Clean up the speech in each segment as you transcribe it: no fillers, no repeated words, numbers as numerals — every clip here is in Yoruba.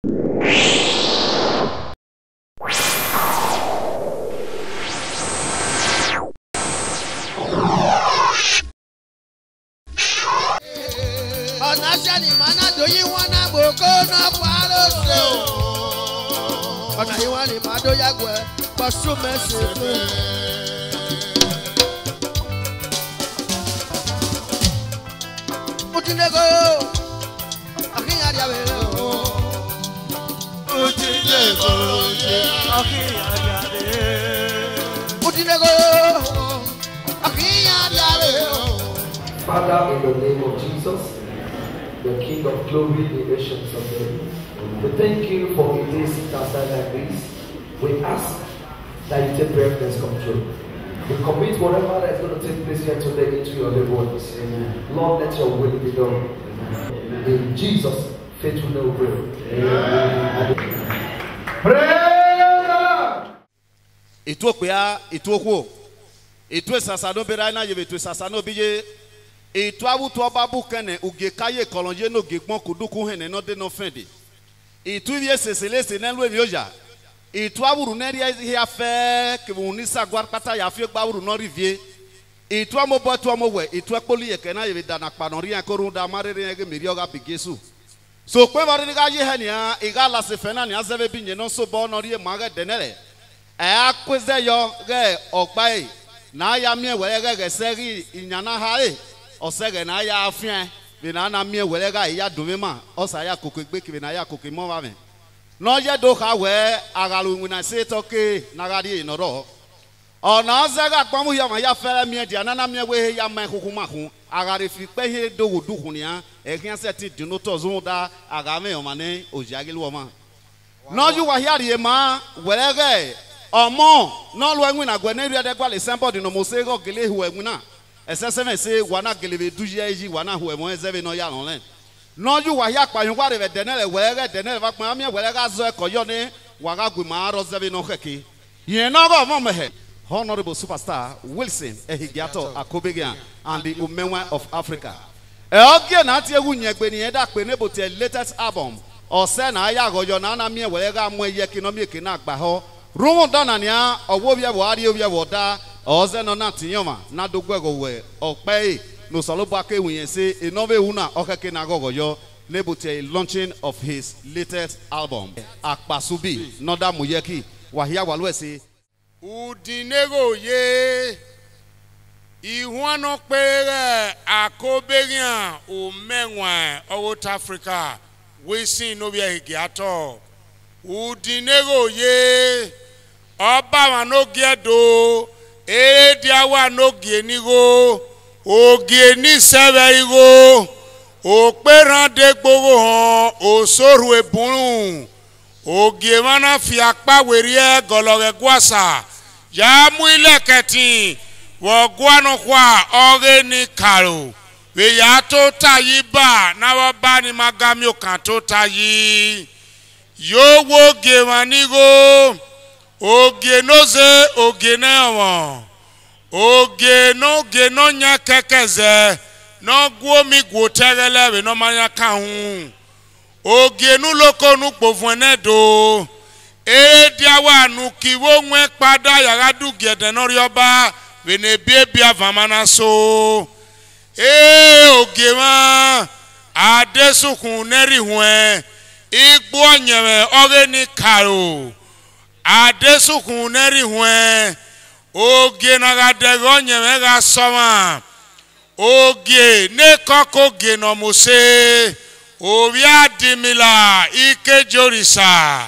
Onashani mana do you wanna boko na paro se o. Ona you want mado yagwe pasu message. Utinego akinya dia we o. Utinego akinya dia we. Utinego akinya dia we o. Father, in the name of Jesus, the King of glory, the nations of days, we thank you for a day sit outside like this. We ask that you take preeminence control. We commit whatever that is going to take place here today into your hands. Lord, let your will be done. Amen. In Jesus' faithful name we pray. Praise God. Ethiopia, Ethiopia. Ethiopia sasano berana yeve tu sasano bije. Ethiopia tu ababu kene ugekaye kolonje no gekmon kuduku hene no de no fendi. Ethiopia sesele senelwe vioja. Ethiopia runeri ya fe ke unisa gwarpata ya fi gbawuru no rivie. Ethiopia mo bo tu mo we Ethiopia poli yeke na yeve dana panori akoru da marere yege mirioga bigesu. So kwe bari ga ye hania igala se fena ni azebe binye no so bo no rie maga denere. Akweze yo ge ogbai na ya mie wele ge seri inyana hae osege na ya afien bi na mie wele ga ya dumema osa ya kokegbe ki na ya kokimo ba me no ye do ka we agalu nguna se toke na ga di inoro ona ozega gbomu ya ma ya fere mie dia na mie we ya ma kokuma kun agare fi pe he do wodu kun ya e kian se ti dino to zun da agame o mane ojiagelu o ma no ju wa hiari ma wele ge omo no lo enwi na gwe na ri adegwa le sembo di no mo se go gele hu enwi na esese se wana gele be duji eji wana hu emo ezebe no ya lonlen no ju wa ya pa yun wa re denele wele denele va pa mi wele ga zo ekoyo ni wa ga gwe ma ro zebe no keke yen no go mo mehe honorable superstar Wilson Ehigiato Akobegian and the Umenwa of Africa ogie na ti ewu nyegbe ni da pe nebo te latest album ose na ya goyo na mi wele ga mo ye kinomi eke na agba ho Rumu dona niya owo bia bo ari obia bo da oze no na tinyoma na dogwego we okpe no solo ba ke wen se enove una okeke na gogoyo nebute launching of his latest album Akpasubi Noda Muyeki wahia walwese Udinego ye Ihuano pere Akobegian Umenwa South Africa Wilson Ehigiato Udinego ye Oba wa no giedo dia wa no gienigo ogieni severigo operan de gbogbo han osoru ebun ogie mana fi apa werie gologe gwasa ya mu ileketin wo gwanu kwa ore ni karo we ya to tayiba na wo ba ni magami o kan to tayi yo wo gewanigo oge noze oge nawo oge no nya kekeze no gwo mi gwo terele we no manya ka hu oge nu loko nu povuenedo dia wa nu kiwo nwe pada yara du gede no rioba we ne bia vamana so oge ma adesukun neri hue igbo onyewe oge ni karo adesukun neri hue oge na gadego nyewe ga soma oge ne koko ge no mose obi adimila ike jorisa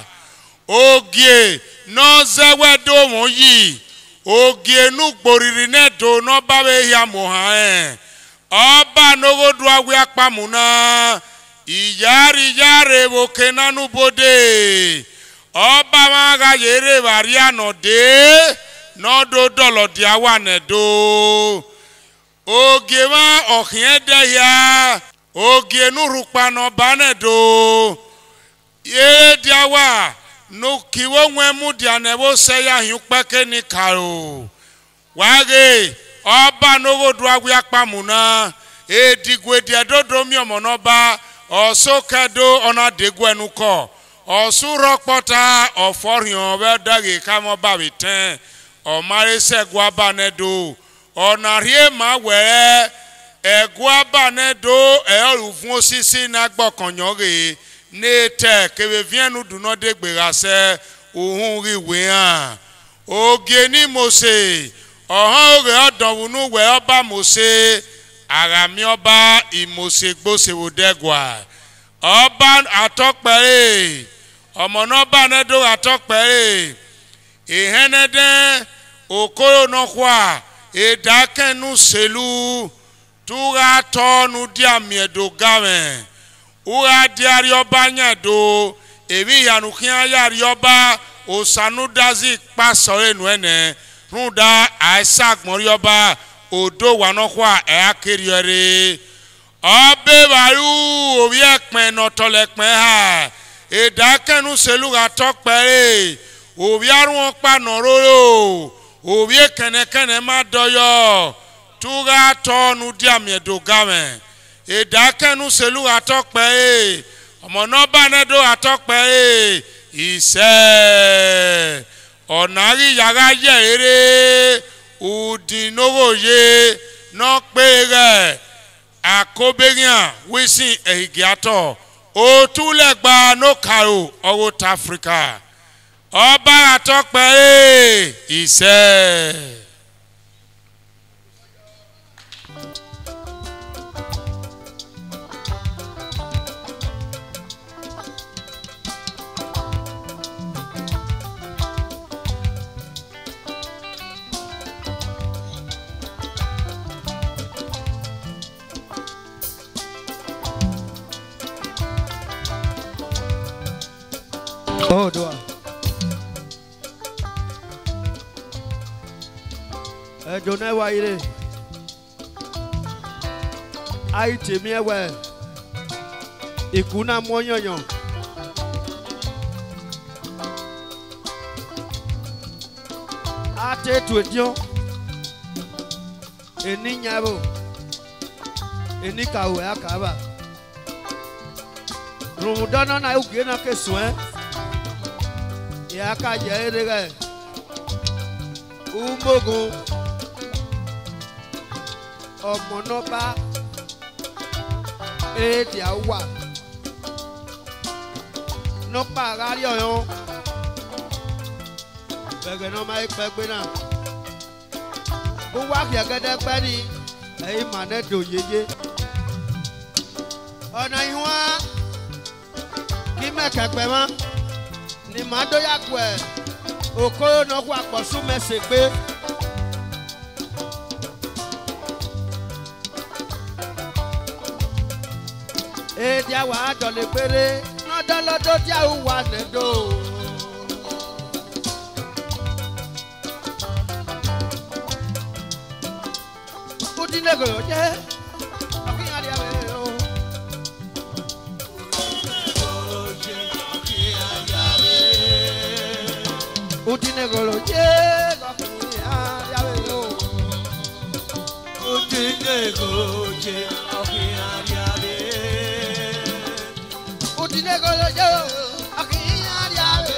oge no zewedo moyi oge nu gboriri nedo no bawe ya moha oba nogodu agwe apamuna iyari yare boke nanu bode oba maga yere variano de no do dolo dia wane do oge ma ohiede ya oge nu rupa no bane do ye dia wa no kiwo nwemu dia nebo se ya hiupeke ni karo wage oba nogodu agwe apamuna edigwe dia dodo mi omonoba osokedo ona degwenuko Osurokpota oforion wedage kamo babiten. Omarese guabanedo. Onarie ma were eguabanedo erufun osisi na gbokonyoge. Nete kebe vienu duno degberase ohun riwe han. Oge ni Mose. Ohan ore odonwunu we oba Mose. Arami oba imose gbose wodegwa. Oba atokpere. Omonoba nedo atokpere. Ehenede okoro nokwa. Edakenu selu. Tura tonu diamiedo game. Ura diari oba nyado. Ebi yanukia yari oba. Osanu dazi pasore nuene. Runda Isaac morioba. Odo wanokwa eakeriere. Obe baru obiekmen otolekmen ha. Edakenu selu atokpere. Obiarun okpa nororo. Obiekene madoyo. Tuga tonu diamiedo game. Edakenu selu atokpere. Omonoba nedo atokpere. Ise. Onari yaga yere. Udinogoye no pere akoberian wisi ehigiato otulegba no karo South Africa oba atokpere ise Oh, doa. Jone wa ire. Ai temi ewe. Ikuna moyonyo. Ate tu edio. Eni nyabo. Eni kawe akaba. Rumudana na ugena keswe. Yaka jerege umogun omonoba edi awa no pagari oyo bege no mai pegbe na o wa yegede pe ni eyi mane do yeye ona iwa ki me kegbe ma ni mado yakwe okoro no kwa posu mesegbe e dia wa adole pere no dolodo dia uwa nedo udinego je akiari ave o Utinegolo je akiariabe Utinegolo je akiariabe Utinegolo je akiariabe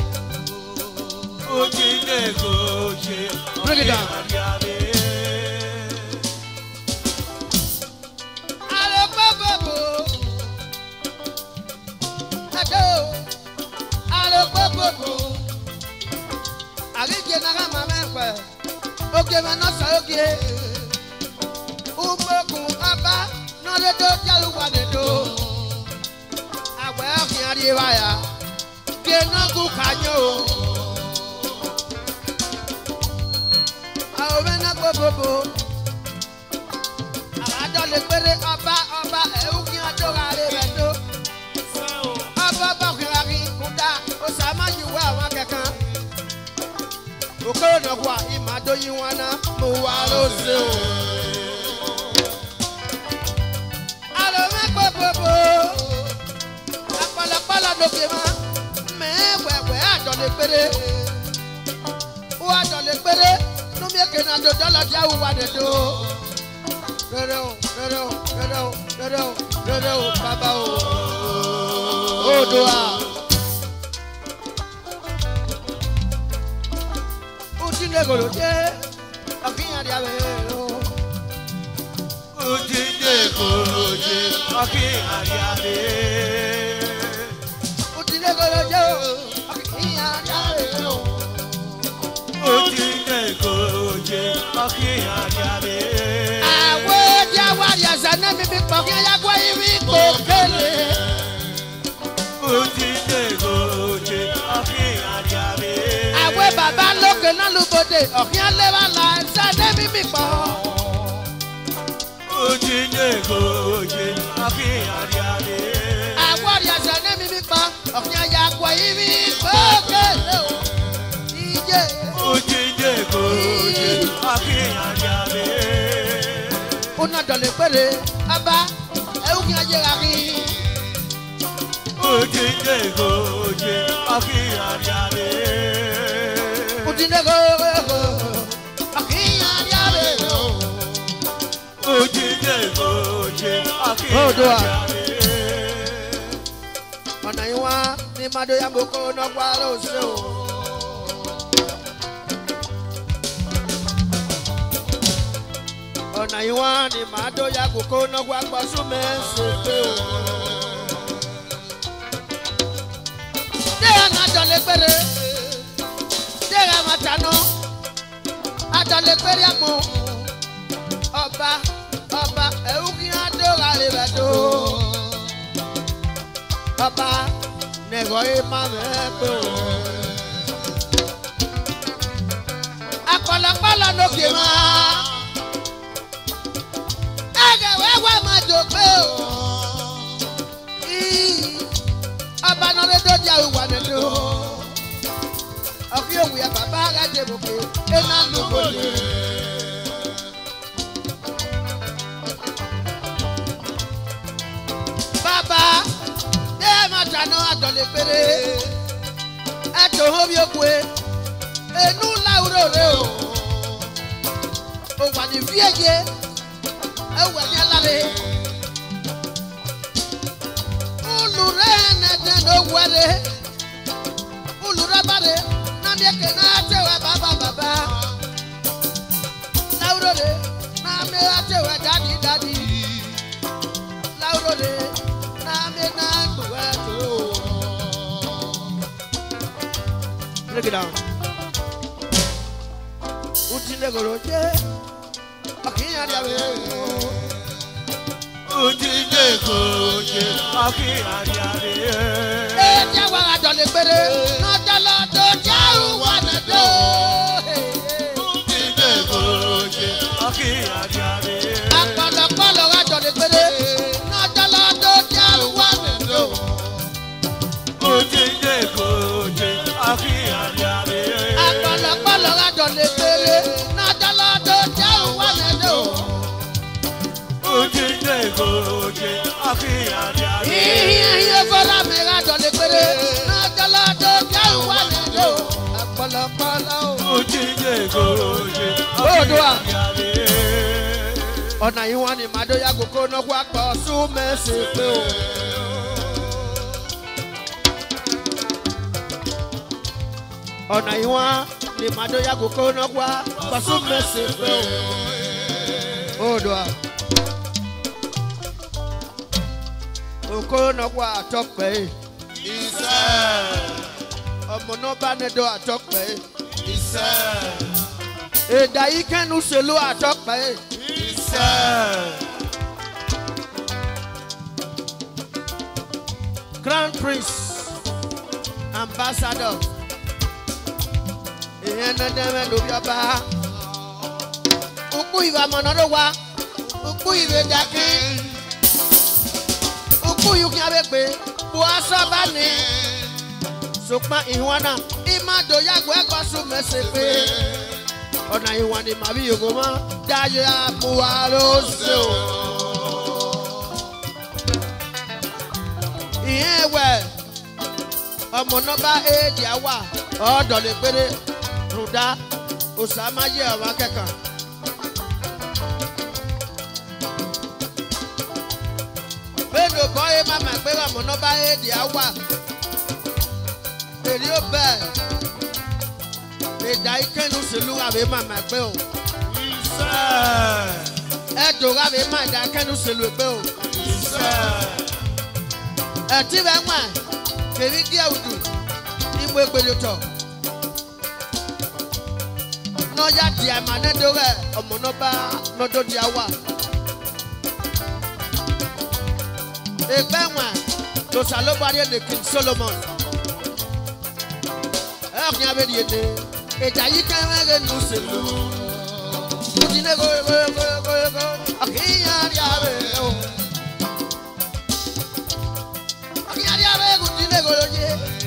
Utinegolo je akiariabe Ale babo Ado Ale babo Agike naga mamekwe oke manosa oke umoku aba no le do jaluwa de do agbe akin ari waya ke no ku kanyo awo mena bobo ajo le pere aba e ukin ajo gare bedo aba ba kiri kuda o sama yiwa wa kekan okoro kwa imado yiwana mo wa rose o alo me popopo apala doke ma me wewe adole pere o adole pere no mi ke na do dollar dia wa de do rero baba o doa Utile goloje, akinya diabelo. Utile goloje, akinya diabelo. Utile goloje, akinya diabelo. Utile goloje, akinya diabelo. Awe diawari azana mi bi pokya yagwa iwi kokele. Utile goloje, akinya diabelo. Awe baba loke na lubode, okia lewa la zane mi bi po. Utile goloje, akinya diabelo. Awari azane mi bi po, okia yagwa iwi kokele. Ije. Utile goloje, akinya diabelo. Una dole pere, aba, eukia yegari. Utile goloje, akinya diabelo. Utile goloje, akinya diabelo. Utile goloje, akinya diabelo. Ọ̀nà ìwọ̀n ni Mado Yamboko náà wá lóṣù. Ọ̀nà ìwọ̀n ni Mado Yamboko náà wá gbọ́sù mẹ́sàn-án pé o. Déyà náà dọ̀lẹ́ péré, déyà máa tanú, adọ̀lẹ́ péré àpò. Ọba ẹ̀wù kí á dóra lè rẹ̀ tó. Papa, nego ima mepo. Akọlọpọlọ lókè ma. Ẹgẹ wẹ́wẹ́ ma dògbé o. Ọba náà lè dójú àwùwà nínú. Ọkì òwú ya bàbá rẹ̀ dé bòkè. Iná ló bòlè. Bàbá. Matano adole pere eto hobi okwe enu lauro re o wa ni vieje e wa ni alale ulure na de no wale ulure bare na mi ke na te wa baba lauro re na me ate wa daddy lauro re na me na break it down. Utile goloje, akinya diabelo. Utile goloje, akinya diabelo. Jawa adole pere, no dolo do jawu wana do. Utile goloje, akinya diabelo. Akọlọpọlọ adole pere, no dolo do jawu wana do. Utile goloje, akinya diabelo. Akọlọpọlọ adole pere, no dolo do jawu wana do. Utile goloje, akinya diabelo. Iye fọlá mi adole pere, no dolo do jawu wana do. Akọlọpọlọ o. Utile goloje, Odua. akinya diabelo. Ọ̀nà yìí wọ́n ní Mado Yamboko náà wá pọ̀ sún mẹ́sì pé o. Ọ̀nà yìí wọ́n ní Mado Yamboko náà wá pọ̀ sún mẹ́sì pé o. Odua. Oko náà wá àtọ́pẹ́. Ọmọ náà bá ní do àtọ́pẹ́. Èdè yìí kẹ́nu ṣèlú àtọ́pẹ́. Grand Prince, Ambassador, ìyẹn náà dẹ́rẹ́ lórí ọba. Ukú ìwà mọ̀nàdó wa, ukú ìwé dàkí. Ukú yìí kí a bẹ pé Buhasa bá ní. Sọpá ìwọ̀n náà, ìmàdó yàgò ẹ̀kọ́ sùn mẹ́sẹ̀ pé. Ọ̀nà ìwọ̀n ni màbí yòókù mọ́ dájú àmúwá ló ṣe o. Ìyẹn wẹ̀ ọmọ náà bá éèdì àwà ọ̀dọ̀ lè péré rúdá òsàmáyé ọ̀wá kẹ̀kàn. Bẹ́ẹ̀ni kọ́ ẹ má mà pé ọmọ náà bá éèdì àwà èrè ó bẹ̀ ìjà ikẹ́nu sílùú àbí màmá pé o. Iṣẹ́. Ẹ̀dùn àbí má ìjà ikẹ́nu sílùú pé o. Iṣẹ́. Ẹ̀tí bẹ́ẹ̀ mọ̀ kèmí díẹ̀ òdù ní mo gbèdè tọ̀. N'ọ̀yà di àmà nẹ́dọ̀ rẹ̀ ọmọ náà bá nọ́dọ̀ di àwà. Ẹgbẹ́ wọn lọ sàlóbadé ní King Solomon. Ẹ̀kún abẹ́ di èdè ìjà yìí kẹ́wẹ́ rẹ̀ nù sílùú. Kùtìlẹ̀ kóyókóyókóyókó àkíyàn rí abẹ́ o. Àkíyàn rí abẹ́ kùtìlẹ̀ kóyóyé.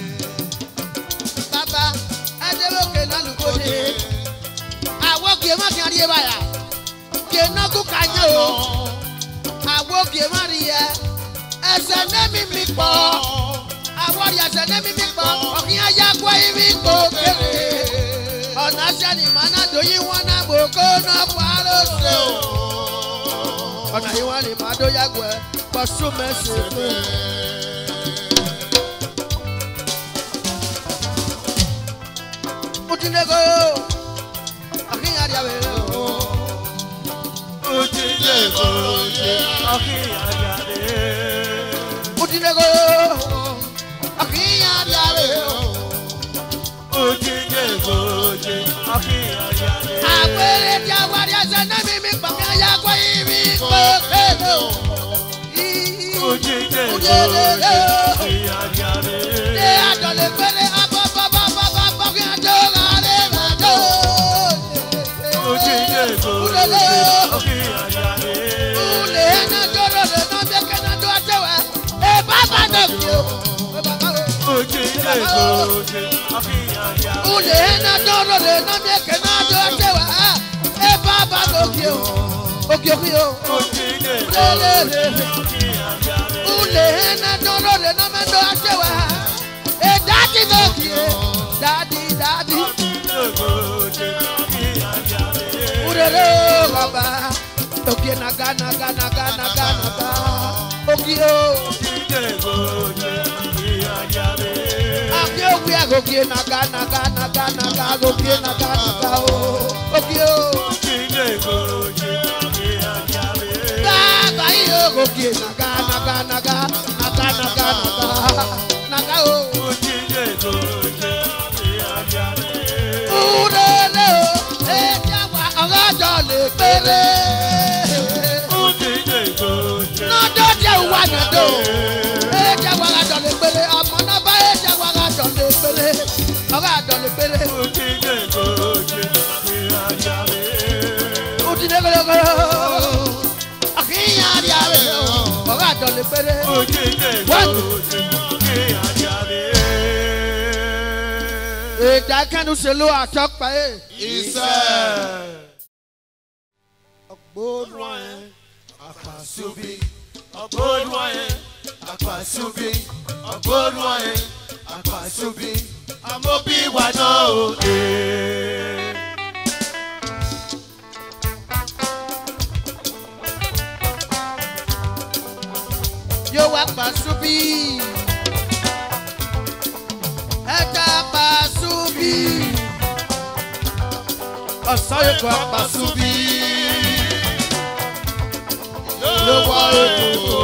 Bàbá ẹ̀dẹ́wọ́kẹ́ náà lùkọ́dé. Àwọn kìí má kí n rí báyà. Kìí náà kú kányé o. Àwọn kìí má rí yẹ. Ẹsẹ̀ nẹ́mi mi pọ̀. Àwọn rí ẹsẹ̀ nẹ́mi mi pọ̀. Ọ̀kìn ayá kọ́ ibi kò kéré. Ọ̀nà sẹ́ni màná dòyí wọn náà bò kó náà pa ló ṣe o. Ọ̀nà yìí wọ́n ní màá dó yàgò ẹ̀ pọ̀ súnmẹ́sì fún. Mùtìlẹ́gò. Àkínyàn rí abẹ́ o. Ojúlé kòròjé akínyànjáde. Mùtìlẹ́gò. Àkínyàn rí abẹ́ o. Ojúlé kòròjé akínyànjáde. Àpẹẹrẹ tí a wá rí ẹsẹ̀ náà mímí pàmì ayá kọ́ ibi kò kéde o. Ojúlé kòròjé akínyànjáde. Ṣé àjọlẹ̀ péré abọ́bọ́bọ́bọ́bọ́ kí a tó rà lé rà tó? Ojúlé kòròjé akínyànjáde. Ulé ẹ̀ná dọ́rọ̀ lè ná bí kẹ́ná tó tẹ̀wẹ̀. Ẹ bàbá náà kí o. Ojúlé kòròjé akínyànjáde. Ulé ẹ̀ná dọ́rọ̀ lè ná bí kẹ́ná tó tẹ̀wẹ̀. Ẹ bàbá náà kí o. Òkè òkè o. Ojúlé kòròjé akínyànjáde. Ulé ẹ̀ná dọ́rọ̀ lè ná bí kẹ́ná tó tẹ̀wẹ̀. Ẹ dáàdì náà kí o. Dáàdì. Ojúlé kòròjé akínyànjáde. Urere baba. Òkè naga. Òkè o. Ojúlé kòròjé akínyànjáde. Àbí òkè àgòkè naga. Òkè naga o. Òkè o. Ojúlé kòròjé akínyànjáde. Bàbá yìí o. Òkè naga. Naga o. Ojúlé kòròjé akínyànjáde. Urere o. Ẹja wa ọ̀gájọ lè péré. Ojúlé kòròjé. Nọ́dọ̀ jẹ́ wà nàdó. Ẹja wa ọ̀gájọ lè péré. Ọmọ náà bá ẹja wa ọ̀gájọ lè péré. Ọ̀gájọ lè péré. Ojúlé kòròjé akínyànjáde. Udinegologo. Àkínyàn rí abẹ́ o. Ọ̀gájọ lè péré. Ojúlé kòròjé akínyànjáde. Ìjà kẹ́nu ṣe ló àtọ́pẹ́ ẹ̀. Iṣẹ́. Ọ̀gbọ́n ẹ̀. Akpasubi, Ogboduwaye, Akpasubi, Ogboduwaye, Akpasubi, Amobi wa náà òde. Yóò wá Pàṣúbí. Ẹja Pàṣúbí. Ọ̀sán yóò kọ́ Pàṣúbí. Yóò wá ètò.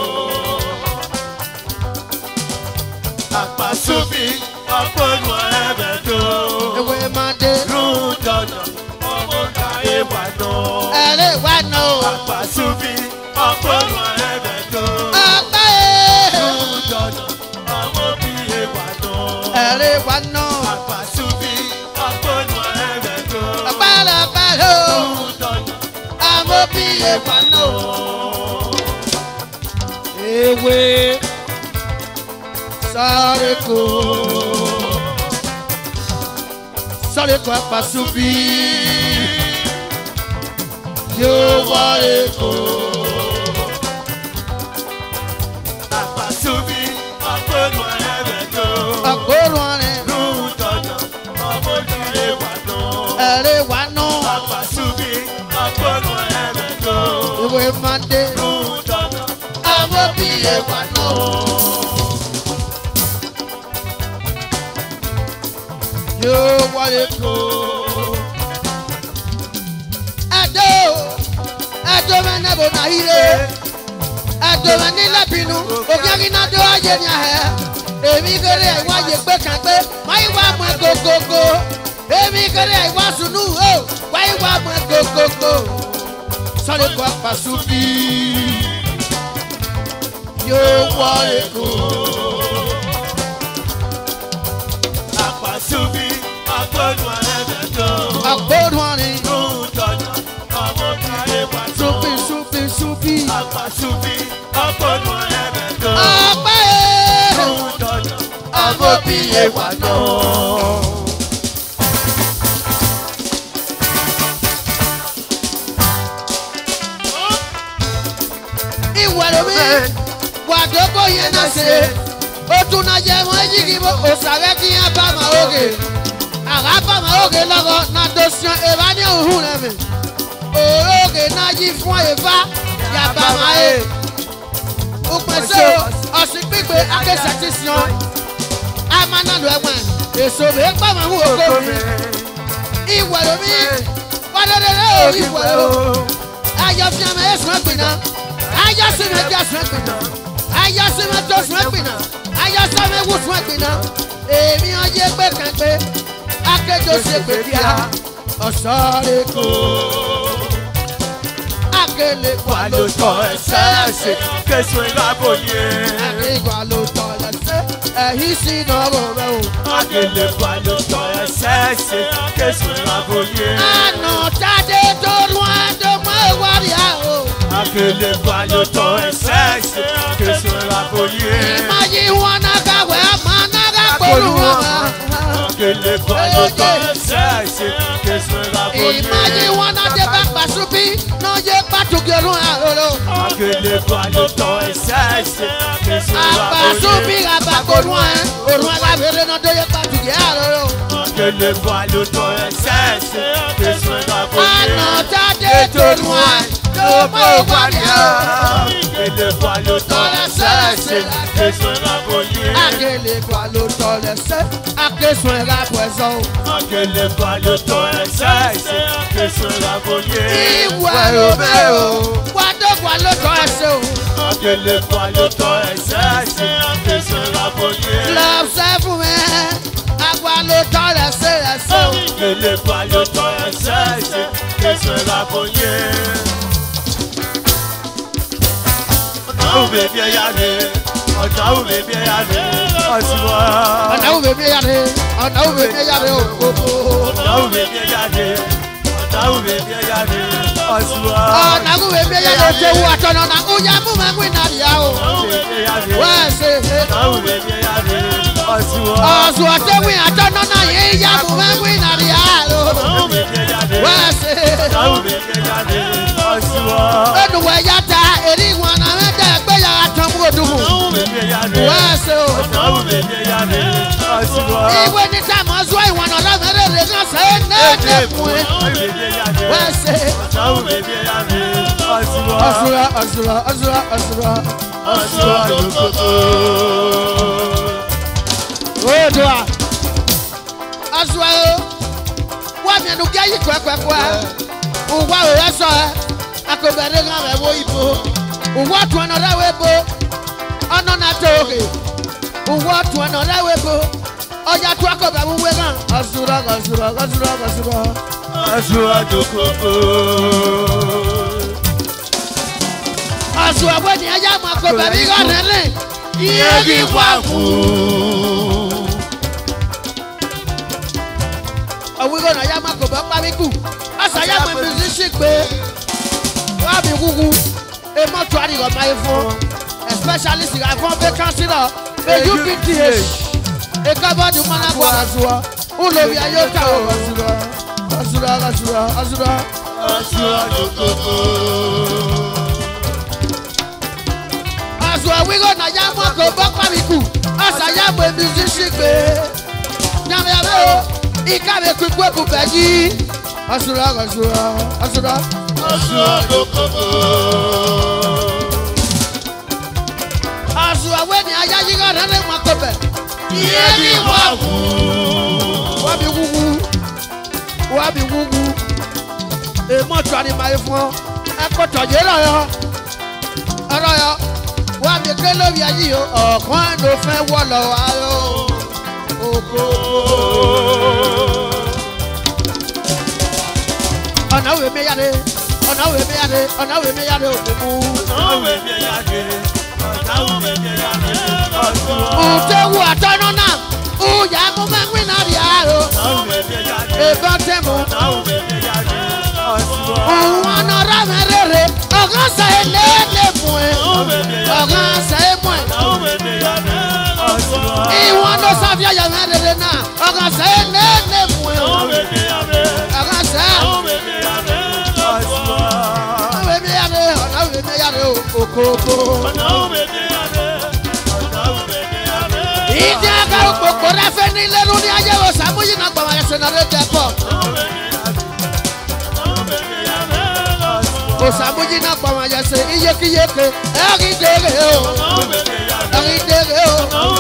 Akpasubi, Ogboduwaye bẹ̀jọ́. Ewé máa dé. Rúdọ̀dọ̀, ọmọ káyé wà náà. Ẹ̀rẹ́ wá náà. Akpasubi, Ogboduwaye bẹ̀jọ́. Ọ̀pẹ́ ẹ̀. Rúdọ̀dọ̀, ọmọ bíyè wà náà. Ẹ̀rẹ́ wá náà. Akpasubi, Ogboduwaye bẹ̀jọ́. Ọ̀pẹ́lọpẹ́ ló. Rúdọ̀dọ̀, Àmọ́ bí èèwà náà. Ewé sáré kò. Sáré kò Pàṣúbí. Yóò wá èkó. Akpasubi, Ogboduwaye bẹ̀jọ́. Àgbórùn rẹ̀. Rúdọ̀dọ̀, ọmọ bíyè wà náà. Ẹ̀rẹ́ wá náà. Akpasubi, Ogboduwaye bẹ̀jọ́. Ewé máa dé. Rúdọ̀dọ̀, Àmọ́ bí èèwà náà. yóò wọlé kó. Ẹ̀dọ́ mẹ́nẹ́bù náà yíre. Ẹ̀dọ́ mẹ́nilẹ̀ bínú. Òkèèrè náà dó ayé ni àhẹ́. Èmi kéré ìwáyé pé kàn pé wáyé wá mọ̀ gógógó. Èmi kéré ìwá sùnú o. Wáyé wá mọ̀ gógógó. Sọ́lé kọ́ pàṣùbí. Yóò wọlé kó. Àpàṣùbí agbọ́dún àrẹ́bẹ̀dọ́. Agbọ́dún àrẹ́. Rúdọ̀nà ọmọ bí ewa tán. Súbí. Àpàṣùbí agbọ́dún àrẹ́bẹ̀dọ́. Ọpẹ́ Rúdọ̀nà ọmọ bí ewa tán. ìwà lómi wàdókò yẹn náà ṣe ó tún náà jẹ wọn yígi bó òsàrẹ́ kí yẹn bá màá òkè àrà bá màá òkè lọ́rọ̀ náà tó sàn èèbá ní òhun rẹ̀ mi òrókè náà yí fún èèbá yàbá màá yè òpèsè ọ̀sìn pípé akẹ́sà ti sàn amánàlú ẹ̀wọ̀n èso mi gbàmọ̀ mú òkò mi ìwà lómi wàdókè òrí ìwà lómi ayọ̀ fi àmì ẹ̀sùn ẹ̀gbìn náà. Ayasime jasmekina, ayasime tosmekina, ayasime wusmekina. Èmi ọjẹ́ pé kàńpé, akéjọ ṣe pé bíà, ọ̀sọ́rẹ́ kò. Akele wà ló tọ́ ẹsẹ̀ ṣe, Kẹ̀sùn ìlàbòye. àgbégbà ló tọ́ ẹsẹ̀, ẹ̀yìn sí ìdánwò rẹ̀ o. Akele wà ló tọ́ ẹsẹ̀ ṣe, Kẹ̀sùn ìlàbòye. Àná jáde tó rún àdómọ́ ìwárí àwọ̀. Akele wà ló tọ́ ẹsẹ̀ ṣe, Kẹ̀sùn ìlàbòye. Ìmáyí wọn náà kàwé àmọ́ náà kà pọ̀lú wọn. Akele wà ló tọ́ ẹsẹ̀ ṣe, Kẹ̀sùn ìlàbòye. Ìmáyí wọn náà dé bá pàṣípì náà yé pàtùkìrún àròrò. Akele wà ló tọ́ ẹsẹ̀ ṣe, Kẹ̀sùn ìlàbòye. Àpàṣípì àbàkòrún ẹ̀ òrùn alábẹ̀rẹ̀ náà dé yé pàtùkì àròrò. Akele wà ló tọ́ ẹsẹ̀ ṣe, Kẹ̀sùn ìlàbòye. Àná jáde tó rún ẹ̀ ló mọ̀ wárí ẹ̀. Akele wà ló tọ́ ẹsẹ̀ ṣe, Kẹ̀sùn ìlàbòye. Akele wà ló tọ́ lẹ́sẹ̀, akẹ́sùn ẹ̀ lápò ẹ̀sọ́. Akele wà ló tọ́ ẹsẹ̀ ṣe, Kẹ̀sùn ìlàbòye. Ìwà ẹ̀rọ̀mẹ́ o, wàdókòwà ló tọ́ ẹsẹ̀ o. Akele wà ló tọ́ ẹsẹ̀ ṣe, Kẹ̀sùn ìlàbòye. Lọ́sẹ̀ fún mi, àgbà ló tọ́ lẹ́sẹ̀ ẹ̀sẹ̀ o. Akele wà ló tọ́ ẹsẹ̀ ṣe, Kẹ̀sùn ìlàbòye. Ọ̀nà òwe bí ẹ̀yà rẹ̀, ọ̀nà òwe bí ẹ̀yà rẹ̀, ọ̀sùnwọ̀. Ọ̀nà òwe mi yá ni, ọ̀nà òwe mi yá ni o. Ọ̀nà òwe bí ẹ̀yà rẹ̀, ọ̀nà òwe bí ẹ̀yà rẹ̀, ọ̀sùnwọ̀. Ọ̀nà òwe mi yá ni o ṣe wú àtọ̀nà náà ó yá mú mẹ́kún ìnàdìyà o. Wẹ́ẹ̀ ṣe ṣe. Ọ̀sùn ọ̀tẹ́wì àtọ̀nà náà yìí yá mú mẹ́kún ìnàdìyà o. Wẹ́ẹ̀ ṣe. Ẹnuwẹ̀ yá ta èrí wọn náà mẹ́tẹ̀ ẹgbẹ́ yàrá tán mú òdùnkù. Wẹ́ẹ̀ ṣe o. Ìwé ní sàmọ́ zọ́ ìwọ̀n náà lọ́mọdé rẹ̀ náà ṣe é nẹ́ẹ̀dẹ̀ fún ẹ. Wẹ́ẹ̀ ṣe. Ọ̀sùrọ̀. Odua. Ọ̀sùrọ̀ o. Wọ́n mi ẹnu gẹ́yì kwẹ́kwẹ́kwẹ́. Òwò òwe sọ ẹ. Akọ̀bẹ̀rẹ̀ náà rẹ̀ wọ ibo. Òwò tún ọ̀nà rẹ̀ wọ ibo. Ọ̀nà náà tó òkè. Òwò tún ọ̀nà rẹ̀ wọ ibo. Ọjà tún akọ̀bẹ̀ wúwé náà. Ọ̀sùrọ̀. Ọ̀sùrọ̀ bó ni ẹja mọ̀ akọ̀bẹ̀ bí rọ̀ rẹ̀ lẹ̀. Iye bí wà kú. Òwúrọ̀ náà yá máa kò bá parí kù. Ọ̀sà yá máa fi sí sí pé wọ́n á fi kúkú. Èmọ̀ tó àdìrọ̀ máa yẹ fún. Especially sìgá fún vacancy náà. Èyí PTH. Èka bọ́ọ̀dù mọ́nà bọ̀ ọ̀sùrọ̀. Olórí ayé ó kà ó. Ọ̀sùrọ̀. Ọ̀sùrọ̀ wíwọ̀ náà yá máa kò bá parí kù. Ọ̀sà yá máa fi sí sí pé nyàmìyàmì o. Ikabe kwekwe kubeji. Ọ̀sùrọ̀. Ọ̀sùrọ̀ wẹ́ni ayáyíká rẹ̀ lè mọ̀ kọ́bẹ̀. Iye bí wà wù. Wọ́n bí wù wá mi wúwú èèmọ̀ tó ni màá fún ọ ẹ kó tọ̀jẹ́ lọ́yọ̀ ọ̀rọ̀ yọ wá mi ké lórí ayé o ọ̀kan ló fẹ́ wọ́ lọ ayọ̀ òkò. ọ̀nà òwe mi yáde ọ̀nà òwe mi yáde ọ̀nà òwe mi yáde òkùnkù. Utewu atọ́nú náà, uya mú máa ń wí náà rí àárò. Ìbọn tẹ̀ mú. Òun ọ̀nà ọ̀rọ̀ mi rere, ọ̀gán sẹ́yìn léèlè fún ẹ. Ọ̀gán sẹ́yìn mú ẹ. Ìwọ̀n ló sábì ọ̀yọ̀ mi rere náà, ọ̀gán sẹ́yìn léèlè fún ẹ. Ọ̀gán sẹ́yìn. Ọ̀nà mi yára, ọ̀nà mi yára òkòkò. Ìdí aga òpópó rẹ fẹ́ ní ilé lórí ayéwo sàmúyí náà gbọ̀n ẹsẹ̀ náà ló jẹ pọ̀. Òsàmúyí náà gbọ̀n ẹsẹ̀ iyekiyeke ẹ̀rí dèrè o. Ẹ̀rí dèrè o.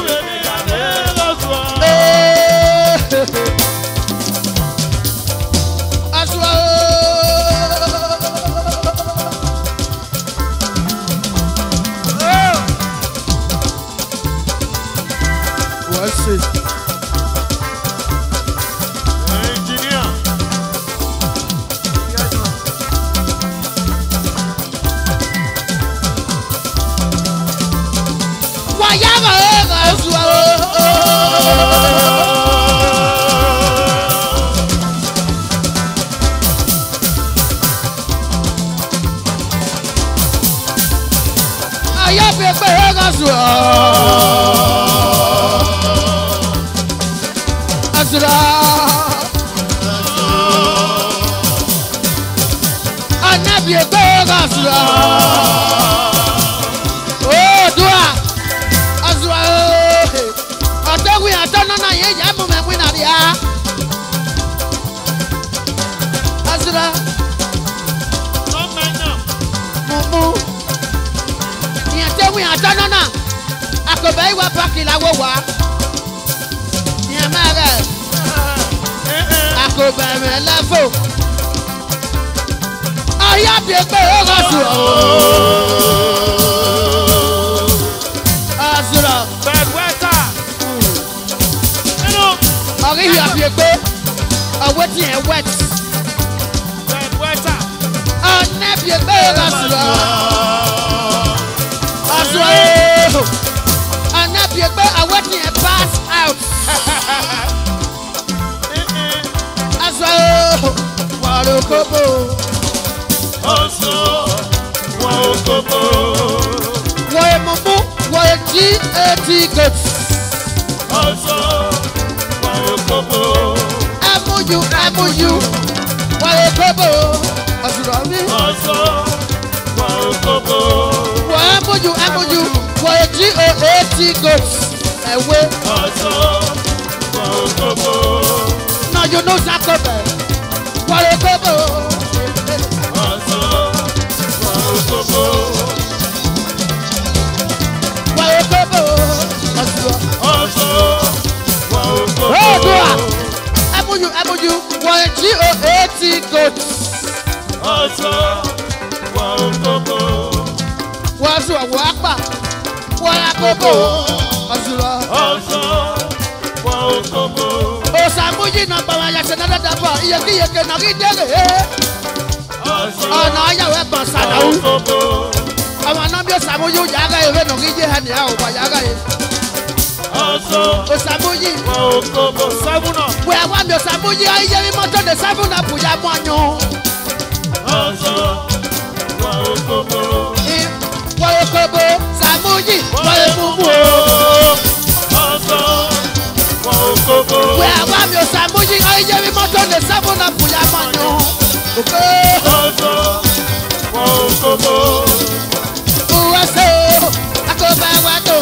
Aṣọ wọ́n Engineer. wàyàrá ẹ̀rọ ẹ̀sùn ayọ́bẹ̀pẹ̀ ẹ̀rọ ẹ̀sùn Asura Anabi egbe Asura Odua Asura Ọ̀tẹ̀wé àtọ́nà náà yẹ yẹ mú mẹ́mú náà rí a Asura Mumu ìyẹ̀tẹ̀wé àtọ́nà náà àkọ́bẹ̀ ìwà pàkì làwọ̀ wá. Akobẹ̀rẹ̀ lẹ́fọ̀. Ayábìí pé ó rọ̀ sùn. Àṣùrọ̀. Bẹ̀gbẹ́ta. Ọ̀rí ìyàbìí pé ọ̀wé tí ẹ̀ wet. Bẹ̀gbẹ́ta. Ọ̀nẹ́bìí pé ó rọ̀ sùn. Àṣùrọ̀. Ọ̀nẹ́bìí pé ọ̀wé tí ẹ̀ pass out. Warokobo Oso Warokobo Woye mumu Woye G80 goats Oso Warokobo Emuyu Warokobo Asurami Oso Warokobo Emuyu Woye G80 goats Ewe Oso Warokobo Now you know Zakobe Warokobo Oso Warokobo Warokobo Asurami Oso Warokobo Oh, Dua Emuyu Woye G80 goats Oso Warokobo Wasu Wapa Warokobo Asurami Oso Warokobo Osamuyi na gbawa yasẹ nana dabọ iyekiyeke na rí dèrè. Ọ̀nà ayáwó ẹ̀gbọ́n sàdáwù. Ọmọ náà bí Osamuyi yàrá ìwé nà rí yé hẹni àwọn ọba yàrá yìí. Osamuyi. Wẹ̀ wá mi Osamuyi ayé mi mọ́tò ní sábùnà bùyà mọ́nyú. Wọ́yọ̀kọ̀bọ Samuyi wọ́yọ̀mùmù o. Wẹ̀ wá mi Osamuyi ayé mi mọ́tò ní sábùnà bùyà mọ́nyú. Uwase akoba wado.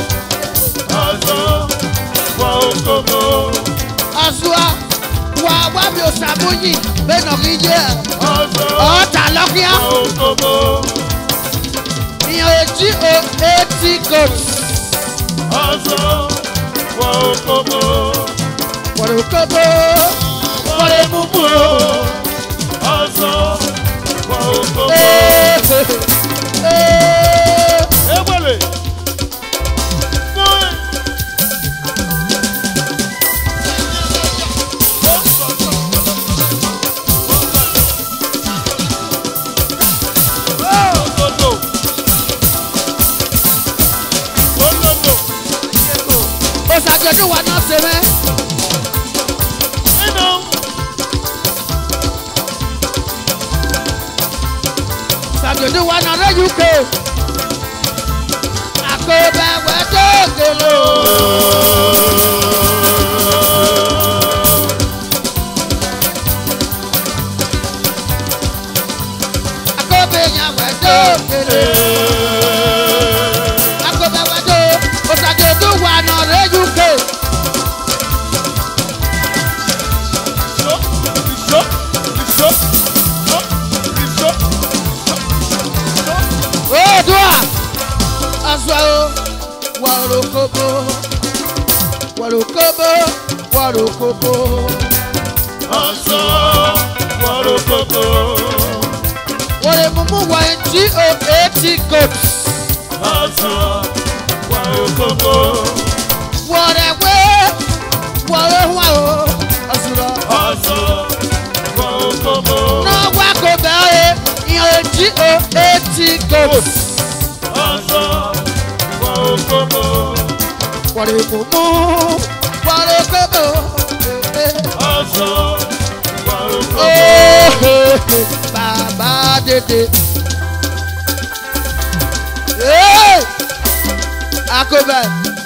Asua wá mi Osamuyi bẹ́ẹ̀ nà kí yẹ. Ọ̀tà lọ́kíá. Ìyàn èjì o 80 goats. Wọ̀rọ̀kọ́bọ̀ wọ̀rẹ̀ mumu. Osajoju wa na se me. Osajoju wa na re UK. Akoba we dogelo. Akobe nya we dogelo. Akoba we do. Osajoju wa na re UK. Odua Azwao Warokobo Warokobo Warokobo Azwao Warokobo Wale mumu wa G-O-A-T goats Azwao Warokobo Wale we Wale wao Azura Azwao Warokobo No wakobe G-O-A-T goats Wale mumu Wale kobo Baba dede Hey Akobe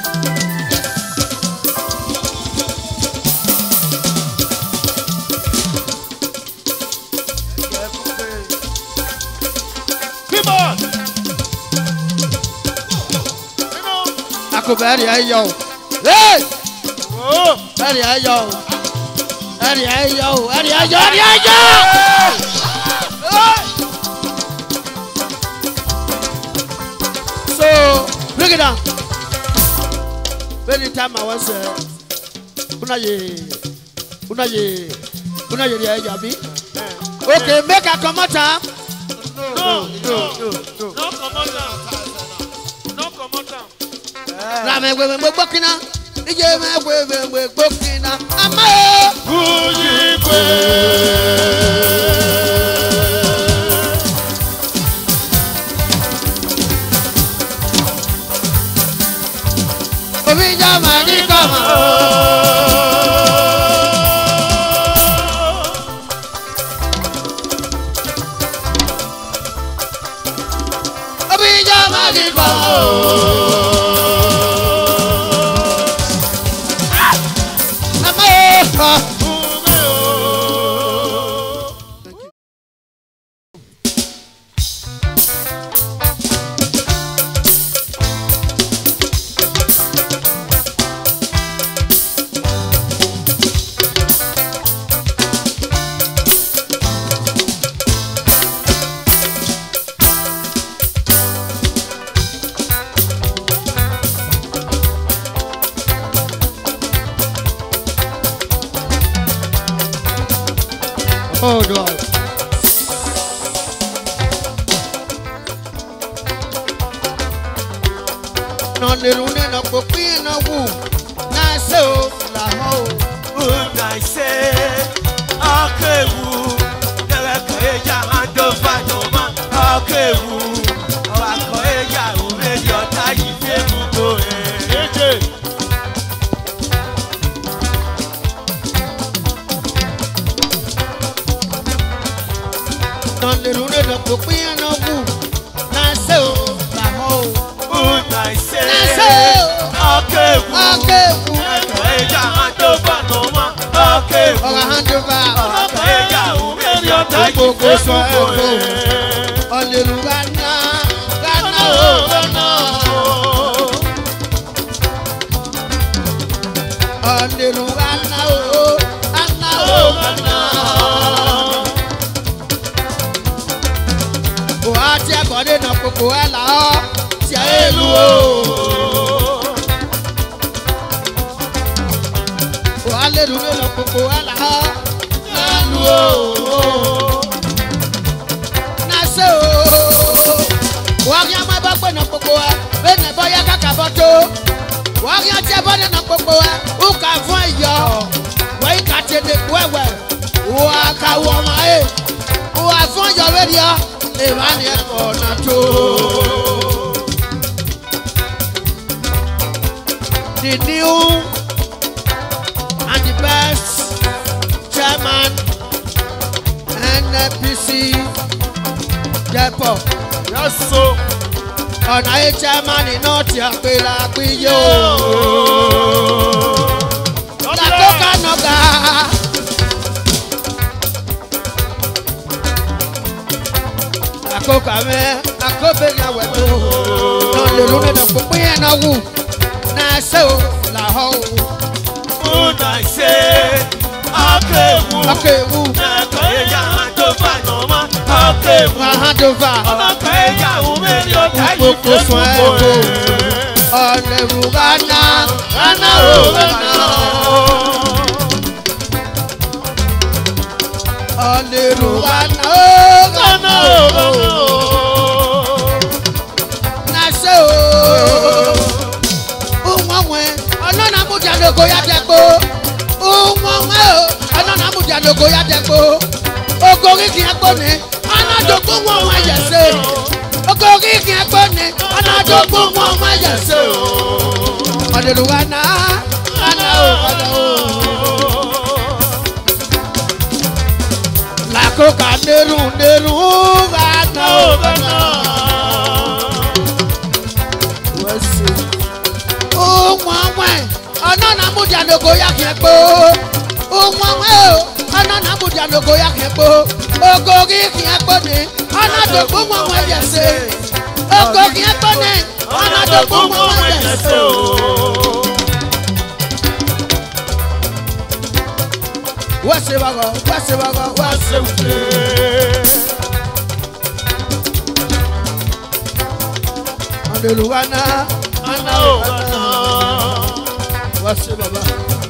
Akobe ayo Hey ayo So, bring it down. Very time I was Una ye Yabi. Okay, make a come out. No, come on down. No, come on down. Rame we bokina. Ije me we bokina. Ama Ujikwe. Obi jama ni kama. Obi jama ni kama. Oh God. No nerune na popi na wu na se o la ho. Na se akewu dere ko eja ando fadoma akewu wa ko eja o me yo ta yi fe mu ko eje. No nerune na popi na wu na se o la ho. Na se Akewu eja ando fadoma akewu Oga handova eja o me yo ta yi Gbogbo fe so mu ko ego Oleru gana o gana Oleru gana o gana O ati akode na koko ela o ti elu o O aleru na koko ela o Nase o. Wọ́n yá máa bá pè náà gbogbo wa. Bẹ́ẹ̀ ni bọ́yá kàkà bọ́ tó. Wọ́n yá tí ẹ bọ́ nínú gbogbo wa. Ó kà fún ẹ̀yọ́. Wọ́n yí ká tètè kú ẹ̀wẹ̀. Wọ́n á ká wọ́n máa yé. Wọ́n á fún ẹ̀yọ́ lórí ọ. Èèmà ni ẹ kọ̀ ọ̀nà tó. The new and the best chairman NNPC Depot. Yes, so. Ọ̀nà ayé chairman iná tí a pè lápí yóò. Làkókà nọ̀gà. Làkókà mẹ́ akóbẹ̀rẹ̀ àwẹ̀ tó. Nà lè lónìí nà gbogbo yẹn náà wù. Nà ṣe o làhọ́ o. Una ise akewu. Akewu. Ẹ̀kọ́ ẹ̀yà àjọba nọ́mà akewu. Mahadova. Ọlọ́kọ̀ ẹ̀yà òmìnirí ọ̀tá yìí Gbogbo fún ẹ kò. Ọ̀nẹ̀rù Ghana. Ghana o Ghana. Ọ̀nẹ̀rù Ghana o Ghana o. Nàṣẹ́ o. Umọ̀wẹ́ ọlọ́nà àmújà lóko yá dẹ́gbó. Umọ̀wẹ́ o ọlọ́nà àmújà lóko yá dẹ́gbó. Ogori kì í gbọ́ ni ọ̀nàdógún wọn wọ́n yẹ̀ ṣe. Ogori kì í gbọ́ ni ọ̀nàdógún wọn wọ́n yẹ̀ ṣe o. Ọ̀nẹ̀rù Ghana Ghana o Ghana o. Làkókà nẹ́rù nẹ́rù Ghana o Ghana. Umọ̀wẹ́ ọlọ́nà àmújà lóko yá kì í gbó. Umọ̀wẹ́ o ọlọ́nà àmújà lóko yá kì í gbó. Ogori kì í gbọ́ ni ọ̀nàdógún wọn wọ́n yẹ̀ ṣe. Ogori kì í gbọ́ ni ọ̀nàdógún wọn wọ́n yẹ̀ ṣe o. Wọ́n ṣe bàbá wọ́n ṣe bàbá wọ́n ṣe wùdí. Ọ̀nẹ̀rù Ghana Ghana o Ghana. Wọ́n ṣe bàbá.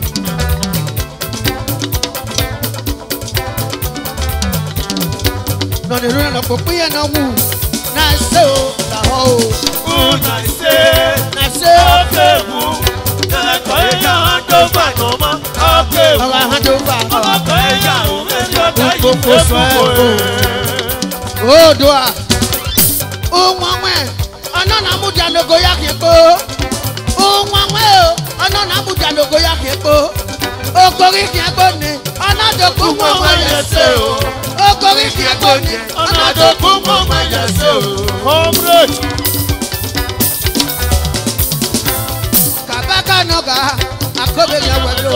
Ọ̀nẹ̀rù Ghana kò pín yẹn náà wù. Náà ṣe o làwọ̀ o. Una ise Náà ṣe o. akewu. Ẹ̀kọ́ ẹ̀yà àjọba nọ́mà akewu. Ọ̀rọ̀ Ahadova. Ọlọ́kọ̀ ẹ̀yà òmìnirí ọ̀tá yìí Gbogbo fún ẹ kò. Oòdùà. Umọ̀wẹ́ ọlọ́nà àmújà lóko yá kì í gbó. Umọ̀wẹ́ o ọlọ́nà àmújà lóko yá kì í gbó. Ogori kì í gbó ni ọ̀nàdógún wọn wọ́n yẹ̀ ṣe o. Ogori kì í gbó ni ọ̀nàdógún wọn wọ́n yẹ̀ ṣe o. Comrade. Kàbákà nọ̀gà àkọ́bẹ̀rẹ̀ àwẹ̀ tó.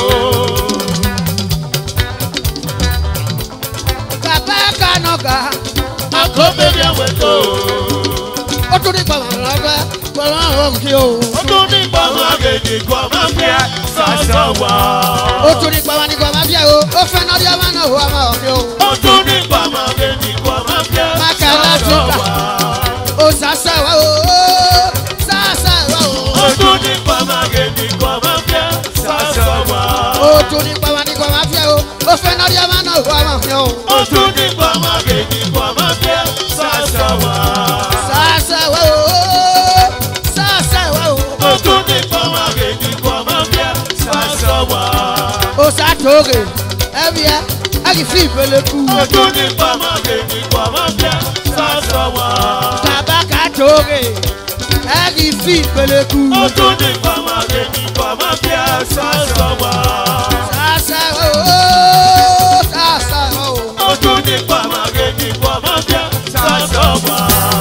Kàbákà nọ̀gà Akọ́bẹ̀rẹ̀ àwẹ̀ tó. ó tún ní gbọ̀ngàn lọ́gbẹ́ gbọ̀ngàn ọ̀hún kí o. Ó tún ní gbọ̀ngàn àgèdè kan máa ń bẹ́ sọ́sọ́ wá. Ó tún ní gbọ̀ngàn ní gbọ̀ngàn bí ẹ o. Ó fẹ́ náà rí ọmọ náà wọ ọmọ ọ̀hún kí o. Ó tún ní gbọ̀ngàn àgèdè kan máa ń bẹ́ Mákàlá sọ́sọ́ tún kà. wá. Ó sàṣà wá o. Sàṣà wá o. Ó tún ní gbọ̀ngàn àgèdè kan máa ń bẹ́ sọ́sọ́ wá. Ó tún ní gbọ̀ngàn ní gbọ̀ngàn bí ẹ o. Ó fẹ́ náà rí ọmọ náà wọ ọmọ ọ̀hún kí o. Ó tún ní gbọ̀ngàn àgèdè kan máa ń bẹ́ sọ́sọ́ wá. Sàṣà wá o. Sàṣà wá o. Ó tún ní gbọ̀ngàn àgèdè kan máa ń bẹ́ sọ́sọ́ wá. Ó sàtóge ẹbí ẹ kì í fi ìpele kú. Ó tún ní gbọ̀ngàn àgèdè kan máa ń bẹ́ sọ́sọ́ wá. Kàbákà tóge ẹ kì í fi ìpele kú. Ó tún ní gbọ̀ngàn àgèdè kan máa ń bẹ́ sọ́sọ́ wá. Sàṣà wá o. Sàṣà wá o. Ó tún ní gbọ̀ngàn àgèdè kan máa ń bẹ́ sọ́sọ́ wá.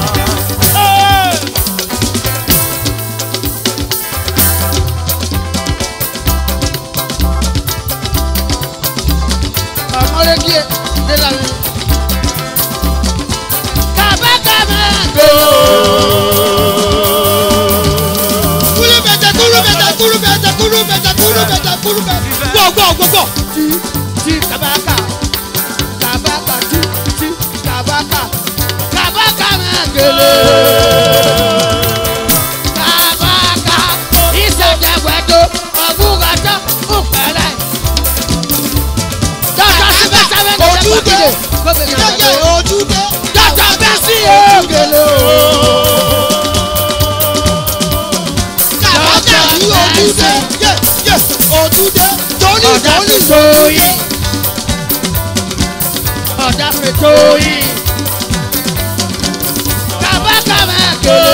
Ọmọdé kí ẹ dé lálẹ́. Kàbákà máa gbó. Kúrú bẹ̀tẹ̀ kúrú bẹ̀tẹ̀ kúrú bẹ̀tẹ̀ kúrú bẹ̀tẹ̀ kúrú bẹ̀tẹ̀ kúrú bẹ̀tẹ̀. Gbọ̀. Ti kàbákà. Kàbákà ti kàbákà. Kàbákà máa gbélé. Kàbákà ìṣèjẹ̀wẹ̀dọ̀ ọ̀bùrọ̀dọ̀ òpẹ̀rẹ̀. Dọ́kítà sí òkè kóbe ní àgbàdo. Yẹ́yẹ́ ojúdé. Dọ́tà bẹ́sì òkèlè o. Kàbákà ní ojúdé. Yẹ́ ojúdé. Tóní Ọ̀dà tóní. fètòyìn. Ọ̀dà fètòyìn. Kàbákà mẹ́kèlè.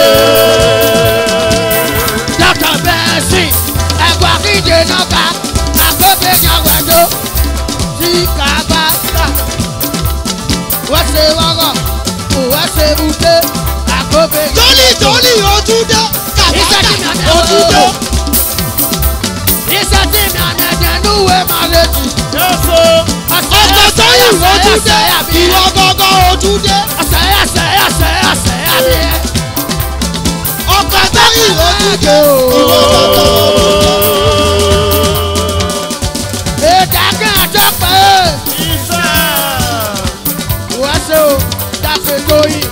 Dọ́tà bẹ́sì ẹ̀gbọ́n kíje náà ká àkókò ní àgbàdo. Tí kàbákà wọ́n ṣe wọ́rọ̀ wọ́n ṣe wúdé àkókò. Tóní ojúdé. Kàbákà ojúdé. Iṣẹ́ tí mi ànẹ̀dẹ̀ núwèé máa lè jì. Ọkọ̀ sọ́yìn ojúdé. Ìwọ gọ́gọ́ ojúdé. Ọ̀sẹ̀ àbí ẹ̀. Ọkọ̀ sọ́yìn ojúdé. Ìwọ gọ́gọ́ ojúdé. Ìdákẹ́ àjọpẹ́. Wọ́n ṣe o dáfẹ́ lóyìn.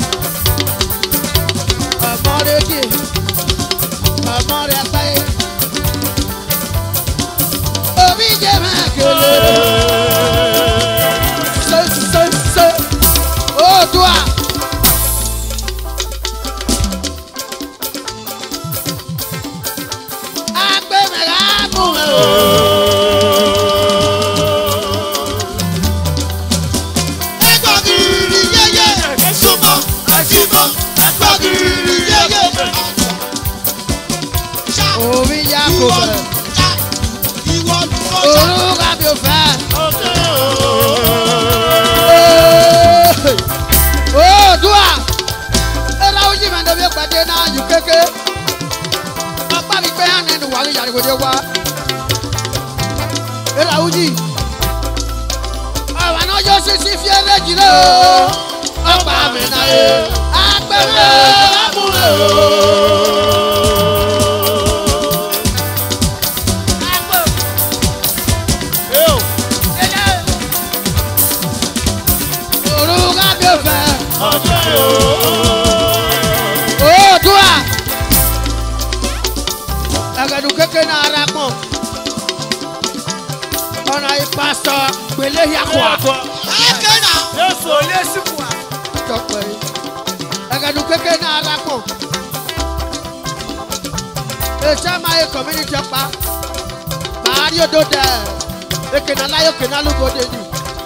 Ọmọ rẹ̀ kì í. Ọmọ rẹ̀ pẹ́. Omi jẹ́ máa kéde. Ṣé Oòduà. Agbẹ́mẹ̀rẹ̀ á mú ẹ o. Ẹgbọ́gìrì yẹ́yẹ́. Súnmọ́ àtìmọ́. Ẹgbọ́gìrì yẹ́yẹ́. Omi yá kò bẹ̀rẹ̀. Ìwọ ló ṣá. Orúkọ mi ò fẹ́. Oòduà. Ẹ̀rọ ojú mi ẹ̀dẹ̀bí pàdé náà yù kéke. Ọ̀pá mi pé hàn nínú wàhálà ìyàrá ìwòde wa. Ẹ̀rọ ojú. Ọ̀wà náà yóò ṣe sí fi ẹ̀rẹ́ jìnnà o. Ọ̀pá mi náà yẹ. Agbẹ́rẹ́ àmúlẹ̀ o. Orúkọ mi ò fẹ́. Oòduà. Ẹ̀gẹ̀dù kéke náà ara pọ̀. Ọ̀nà ìpásítọ̀ gbélé yakọ̀. Ẹ̀kẹ́ náà. Tọ́pẹ́ yìí. Ẹ̀gẹ̀dù kéke náà ara pọ̀. Èsì máa yẹ community ọ̀pá. Bàárí odò dẹ̀. Ekena láyé okena lóbodè ni.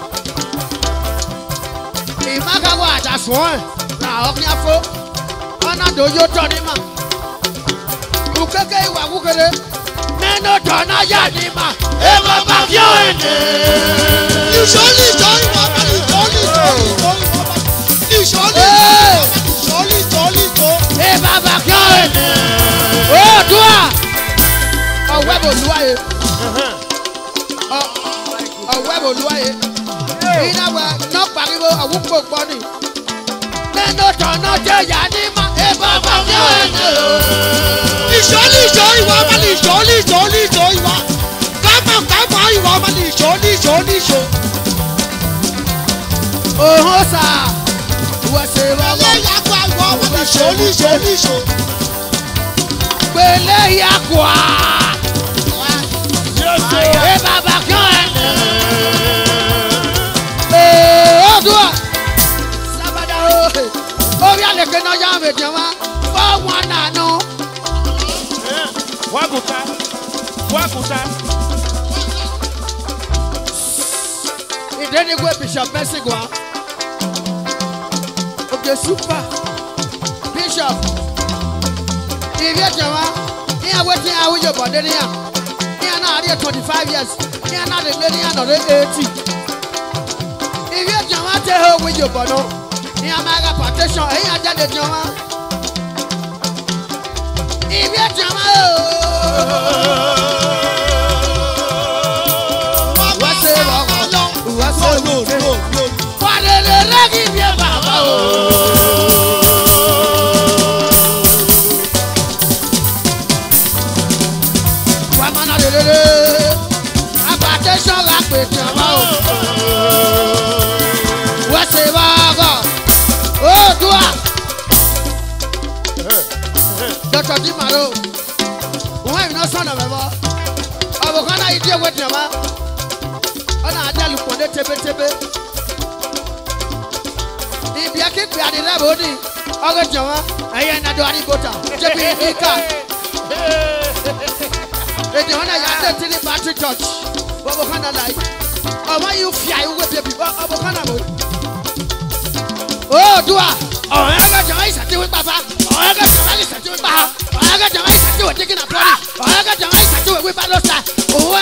Ìmákàwọ̀ àjàsùn ẹ̀ là ọ̀kìn afọ́. Ọ̀nà tó yóò tọ́ ní mà. Kùkékè ìwà wúkèrè. Nínú tọ̀nà yà ní mà. Èèmọ̀ bá fi ọ̀ ẹ̀nẹ̀. Ìṣọ́lì ìṣọ́ ìwà bàlì ìṣọ́lì ìṣọ́ ìwà bàlì. Ìṣọ́lì ìṣọ́lì ìṣọ́. Èèmọ̀ bá fi ọ̀ ẹ̀nẹ̀. Oòduà. Ọ̀wẹ́ bò lúwàyè. Ọ̀wẹ́ bò lúwàyè. Iná wẹ̀ náà pariwo àwùkọ gbọ́ ni. Nínú tọ̀nà jẹ́ yà ní mà. Èèmọ̀ bá fi ọ̀ ẹ̀nẹ̀. Ìṣọ́lì ìṣọ́ ìwà bàlì ìṣọ́lì ìṣọ́lì ìṣọ́ ìwà. Kámọ̀ ìwà bàlì ìṣọ́lì ìṣọ́lì ìṣọ́. Òhun sà. Wẹ̀sẹ̀ wọ́wọ́. Ẹlẹ́yà kó ìwà bàlì ìṣọ́lì ìṣọ́lì ìṣọ́. Gbélé yakọ̀. Ẹ bàbá kan ẹ̀. Oòduà. Sábàdà o. Orí àlèkè náà yá mi jẹ wá. Fọ́wọ́n nànú. Ìdẹ́nigbé Bishop Mẹ́sìgwá. Oge super. Bishop. Ìrí ẹ̀jẹ̀ wá. Ní àwọn tí a wúyọ̀ bọ̀dé níyà. Ní àná àríyá 25 years. Ní àná àdègbé ní àná rẹ̀ 80. Ìrí ẹ̀jẹ̀ wá tẹ̀ ẹ́ wúyọ̀ bọ̀dó. Ní àmà ẹ̀ka partition ẹ̀yìn àjáde jẹ̀ wá. Ìrí ẹ̀jẹ̀ wá o. Wọ́n ṣe wọ́kọ̀. Wọ́n ṣe wọ́kọ̀. Wọ́n lè rẹ́gí bí ẹ bàbá o. Wàmánà lélele, àgbàdé sọ̀rọ̀ àpèjì ọmọ o. Wọ́n ṣe bọ́ọ̀gọ̀, Oòduà. Dr. Dimaro, wọ́n ìrìnà sọ̀nà mẹ́fọ́. Ọ̀bùkún náà yìí dí ewé dìnyẹ̀má. Ọ̀nà àjálù pọ̀ ní tébétébé. Ibi akekpe adira boni. Oge jama. Eye na do ani bota. Jebi ika. Ede ona ya de tini battery church. Bobo kana lai. Omo you fia you we baby. Bobo kana mo. Oh dua. Oh ega jama isa ti we papa. Oh ega jama isa ti we papa. Oh ega jama isa ti we taking a party. Oh ega jama isa ti we balosa. Oh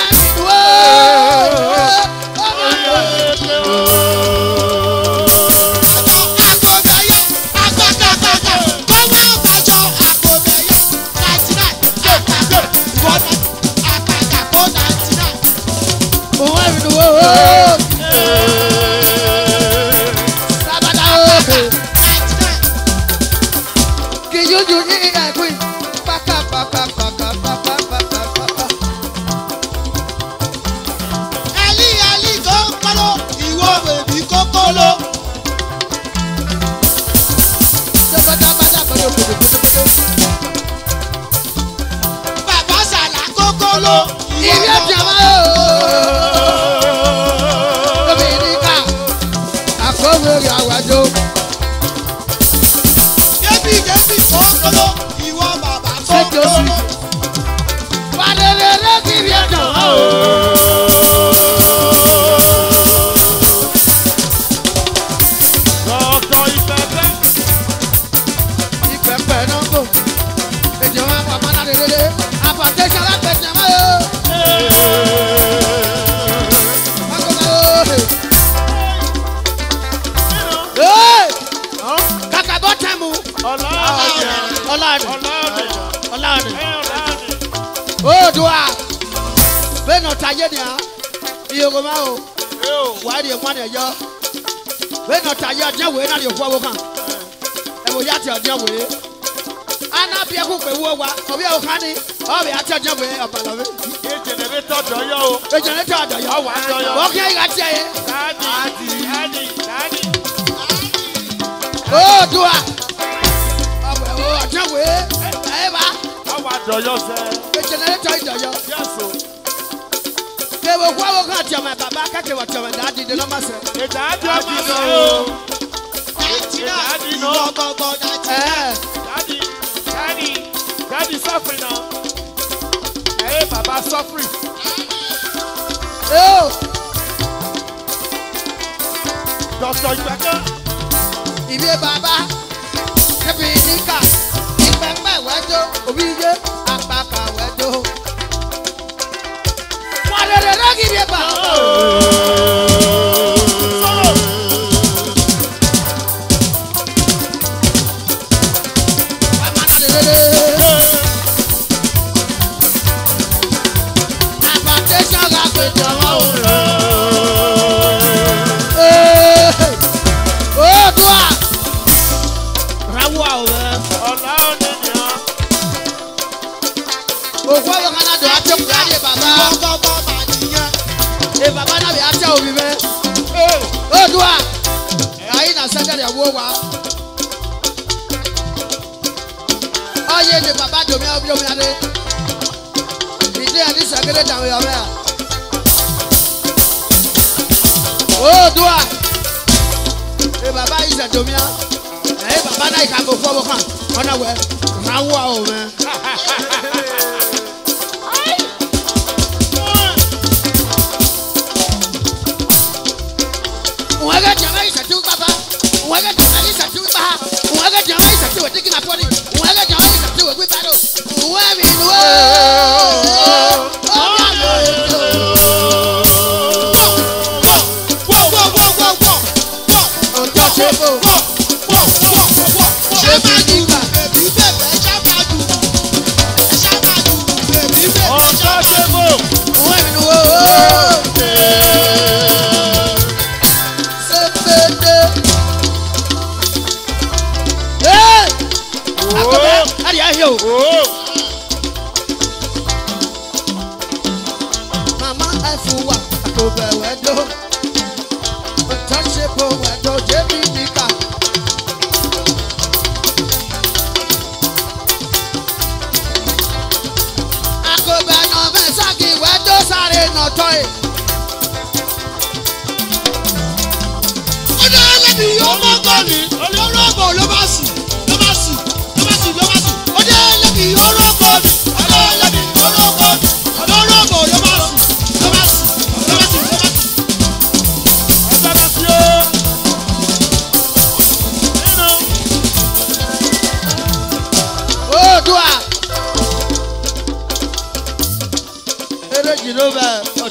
ọmọ kọ́ni.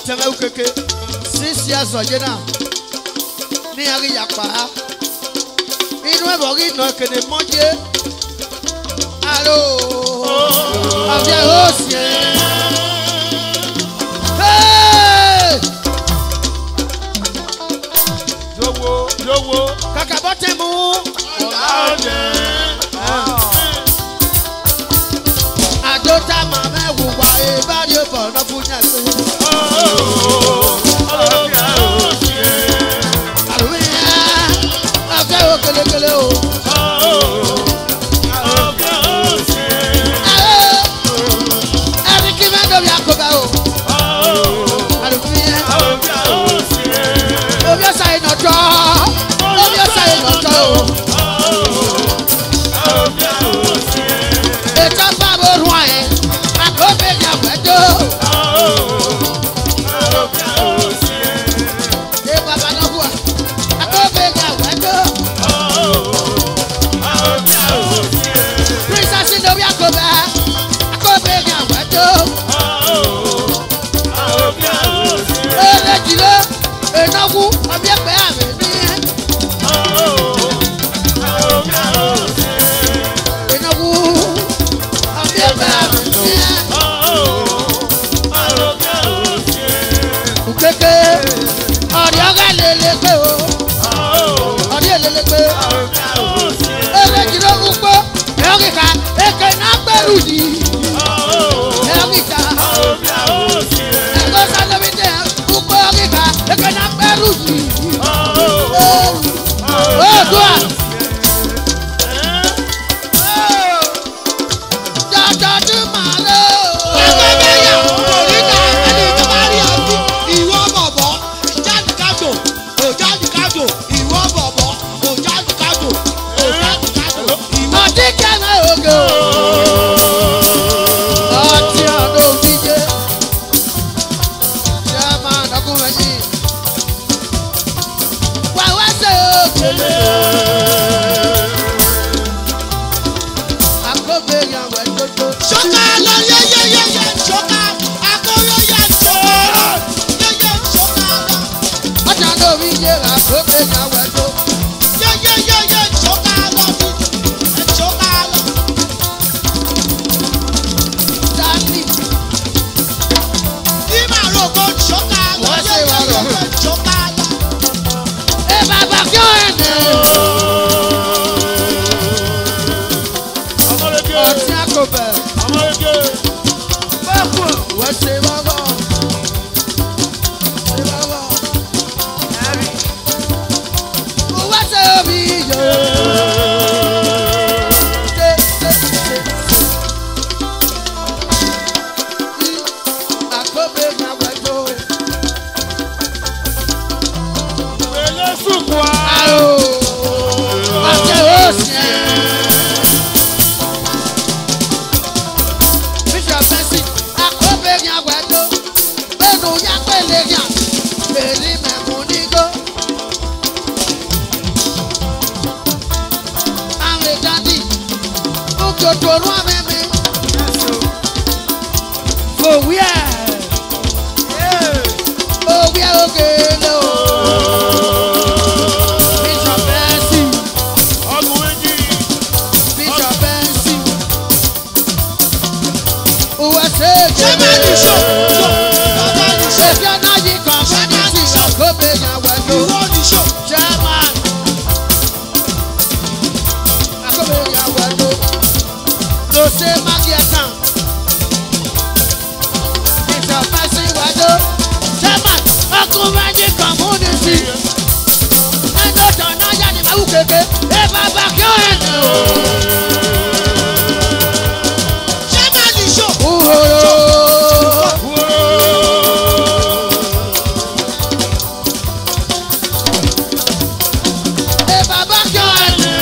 tẹ́lẹ̀ kéke 6 years ọ̀jẹ̀ náà ní àríyàpá inú ẹ̀bọ̀ rí iná kéde mọ́jẹ́ alo ọ̀bẹ òsì ẹ̀ Yowo. kàkà bọ́ tẹ̀ mú àjò tá a máa mẹ́wù wá ìbárí ọ̀bọ̀ ọ̀nà fún yẹn pé. Ọ̀gá o kelekele o. Ẹni kí mẹ́tò bí akọ̀bẹ o. Àlùfíà. Obi ọ̀sà iná tọ́. Obi ọ̀sà iná tọ́ o. Ètò fáwọn orun àyè. Àkọ́bẹ̀ ní àwẹ̀dọ́. Ṣé bàbá náà wà? Àkọ́bẹ̀ ní àwẹ̀dọ́. Princess in the Yakoba. Àkọ́bẹ̀ ní àwẹ̀dọ́. Ẹlẹ́jìlá ìnáwó ọbẹ̀ pẹ́ àmì ní. Ìnáwó ọbẹ̀ pẹ́ àmì ní. Kùkéké ọ̀rẹ́ ọ̀gá lélẹ̀ pé o. Ọ̀rẹ́ lélẹ̀ pé. Ẹlẹ́jìlá gbogbo ẹ̀ríkà èké náà gbẹ̀rù yìí. Ẹ̀ríkà ẹ̀kọ́ sálọ́bí tẹ̀ gbogbo ẹ̀ríkà èké náà gbẹ̀rù yìí. Oòdùà. Jọjọdún màá lọ. Ọtí kẹ́mẹ́ ògè o. Ọtí ọ̀dọ́ òfìjẹ́. Ṣé a máa dọ́kun méjì? Wà wá ṣe òkèlè. Àkọ́bẹ̀ yàn wẹ̀ tótó. Ṣọ́ká lọ yẹ́yẹ́yẹ́yẹ́ ṣọ́ká akóyóyè ṣọ́ká yẹ́yẹ́ ṣọ́ká lọ. Ọtí ọ̀dọ́ òfìjẹ́ àkọ́bẹ̀ yàn wẹ̀ tó. Yẹ́yẹ́yẹ́yẹ́ ṣọ́ká lọ bí ṣọ́ká lọ. Dání. Bí màrò kò ṣọ́ká lọ Wọ́n ṣe wà lọ. yẹ́yẹ́yẹ́ ṣọ́ká lọ. Ẹ bàbá kí ó ẹ̀ nẹ̀. Ọtí àkọ́bẹ̀. Bẹ́ẹ̀kù wọ́n ṣe bàbá. Ṣe bàbá. Wọ́n ṣe omi yẹ. Àkọ́bẹ̀ yàn wẹ̀ tó. Aro. Ọtí òsì ẹ̀. Bishop Mercy, àkọ́bẹ̀ yàn wẹ̀ tó. Bẹ́ẹ̀ni òyà pẹ̀lẹ́ yàn. Èrí mẹ̀mú nígó. Àwọn ìdájí. Òjòjò rú àmẹ́mẹ́. Òwúyẹ̀. Òwúyẹ̀ òkèlè o. Bishop Mercy. Bishop Mercy. Òwúwẹ̀ ṣe é Ṣé máa ní ṣó? Ṣọ́ká ní ṣó? Ṣèṣẹ́ náà yí kan bá ní sí àkọ́bẹ̀ yàn wẹ̀ tó. Ìwọ ní ṣó? Chairman. Àkọ́bẹ̀ yàn wẹ̀ tó. Lọ ṣe máàkì ẹ̀sán. Bishop Mercy wẹ̀ tó. Chairman ọkùnrin ní community. Ẹnu ọ̀dọ̀ náà yá ni màá wù kéke. Ẹ bàbá kí ó ẹ̀ nà o. Ṣé máa ní ṣó? Uhoro. Ẹ bàbá kí ó ẹ̀ nà.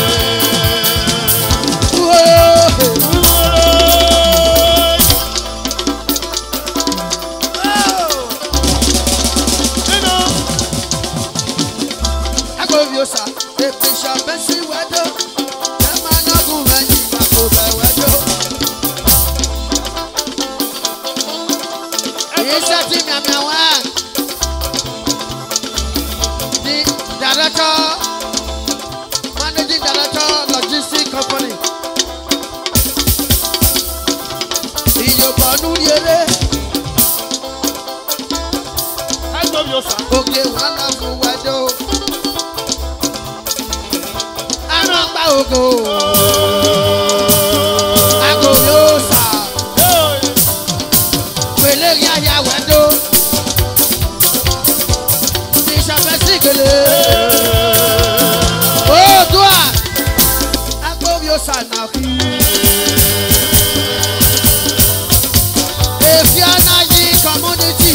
Agbóhùnsá, Bishop Mercy wẹ́dọ̀. Ẹ máa nágùn mẹ́yìn àkọ́bẹ̀ wẹ́dọ̀. Iṣẹ́ tí mi àmì àwọn Oge wọn lọ fún wẹjọ. Àwọn gba ògo. Àgò yóò sà. Pèlè yáyà wẹjọ. Ti ṣàfẹ́sí gèlè. Oòdùà. Àgò yóò sà náà kí. Efiana yi community.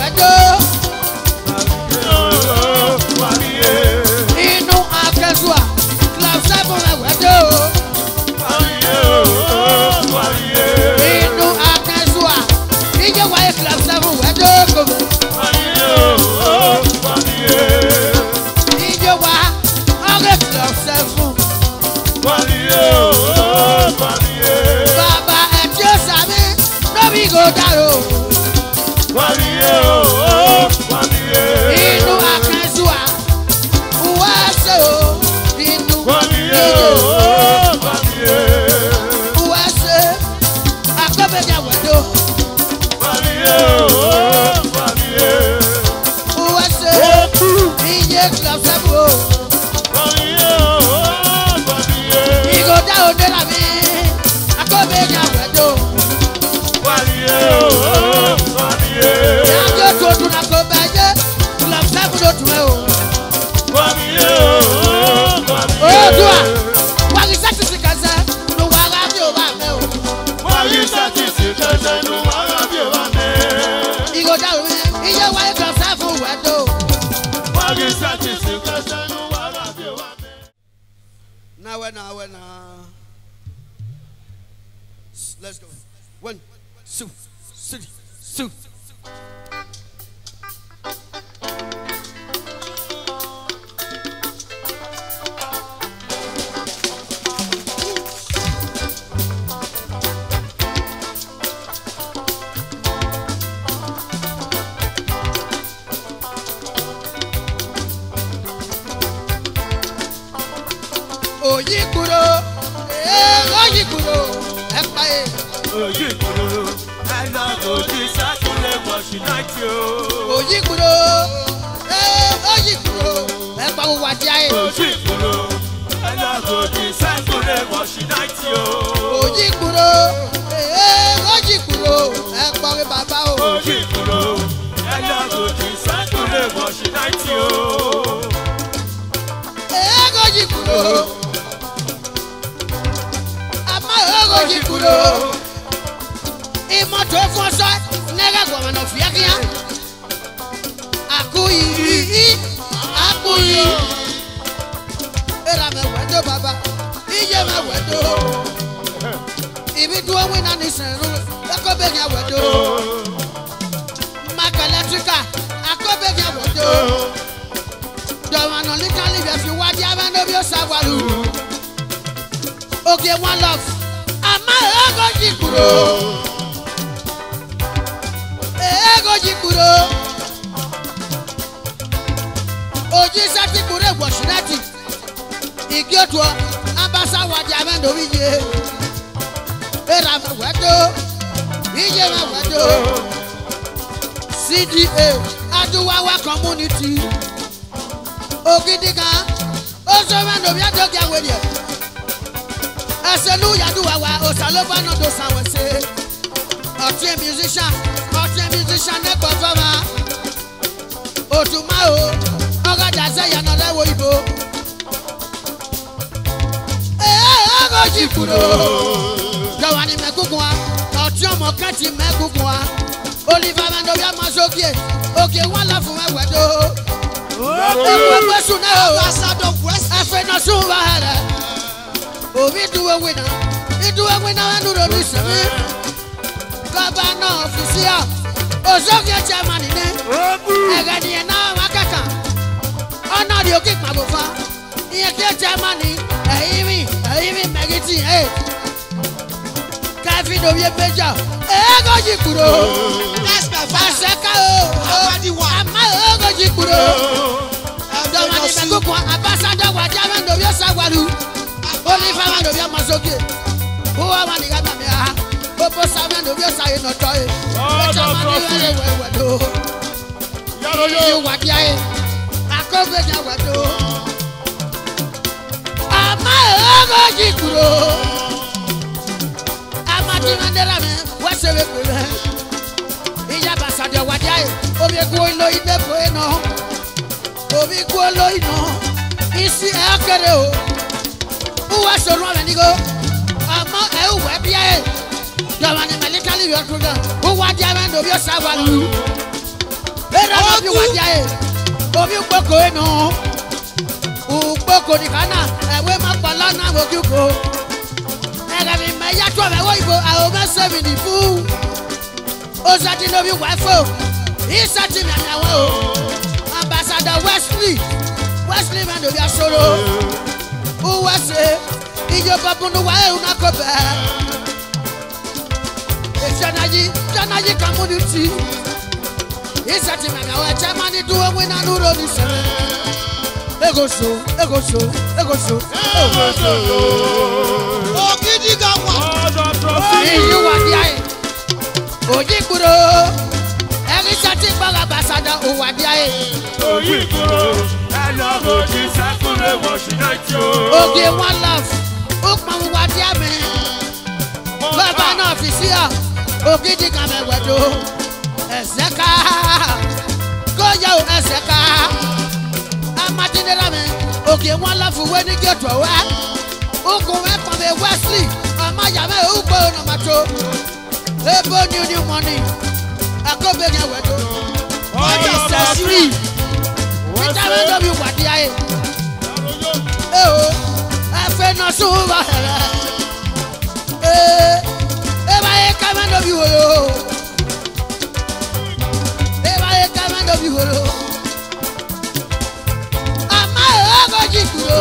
Inú akẹ́sùà. Igo down, iye wa ka sa fun wedo. Now. Let's go. 1, 2, 3, 2. Oyikuro, oyikuro, epa e. Oyikuro, I love Oji Sakule Washington. Oyikuro, oyikuro, epa wo wadi aye. Oyikuro, I love Oji Sakule Washington. Oyikuro, oyikuro, epa wo baba o. Oyikuro, I love Oji Sakule Washington. Oyikuro. Oyikuro, imoto fonso nega goma no fiakia. Akuyi, era me wedo baba, ije me wedo. Ibi duo wina ni senru, akobe nya wedo. Maka electrica, akobe nya wedo. Don't no likali be fi wadi abando bi osawalu. Okay, one love. Ego jikuro Oji sati kure Washington Igioto ambasa wadi amendo wiye Era wedo Ije wedo CDA Aduwawa community Ogidika Osomando biado gya wedie Hallelujah, do our Osalova no do sawase. Otie musician ne performer. Otumao, oga daze ya no lewo ibo. Ogo jikuro. Jawani mekukunwa, otie omo kati mekukunwa. Oliver mando bia masokie. Okay, one love for my wedo. Ogo besu na o. Ambassador West. Afe no suwa hara. Obi do a winner and do the reason. Governor official, Ozogia chairman in it. Agadi now Makaka. Oh, no, you kick my buffer. You get chairman in a even magazine. Hey, Cafe do your picture. Ego Jikuro. That's my Fasaka. I'm my Ogo Jikuro. Don't want to go ambassador, what Javan do your Sawalu. Only fama no be masoke. Who are mani gaba me ah? Popo sama no be say no toy. We do. You what ya? Akobe ja wado. Ama ogo jikuro. Ama ti mandela me. What's the way? Iya basa de what ya? Obi ko ilo ide ko eno. Obi ko lo ino. Isi akere o. Who was so wrong and you go? I'm not a web yet. The one in my little your children. Who want the man of your Savalu? Better of you what yet. Of you Boko no. Who Boko the Hana, and where my Palana will you go? And I mean, my yacht of a wife, I over 70 fool. Oh, that you know your wife. He's such a man. Ambassador Wesley man of your solo. Who was it? In your papa no way, Unacoba. It's Janaji community. It's a team and our chairman do a win and do this. Ego so. Oh, Kitty got one. You are the eye. Ojikuro. Every starting ambassador who are the eye. Oyikuro. I love Oji Sakule Washington. Okay, one love. Ukman wadiame. Governor official. Ogidi kame wedo. Ezeka. Goyo Ezeka. Amatine rame. Okay, one love when you get to work. Uku me Wesley. Amayame uko no macho. Ebo new money. Akobenya wedo. What is the free? Vitamin W what the eye? I feel no suva. Eba e command of you. Eba e command of you. Ama ego jikuro.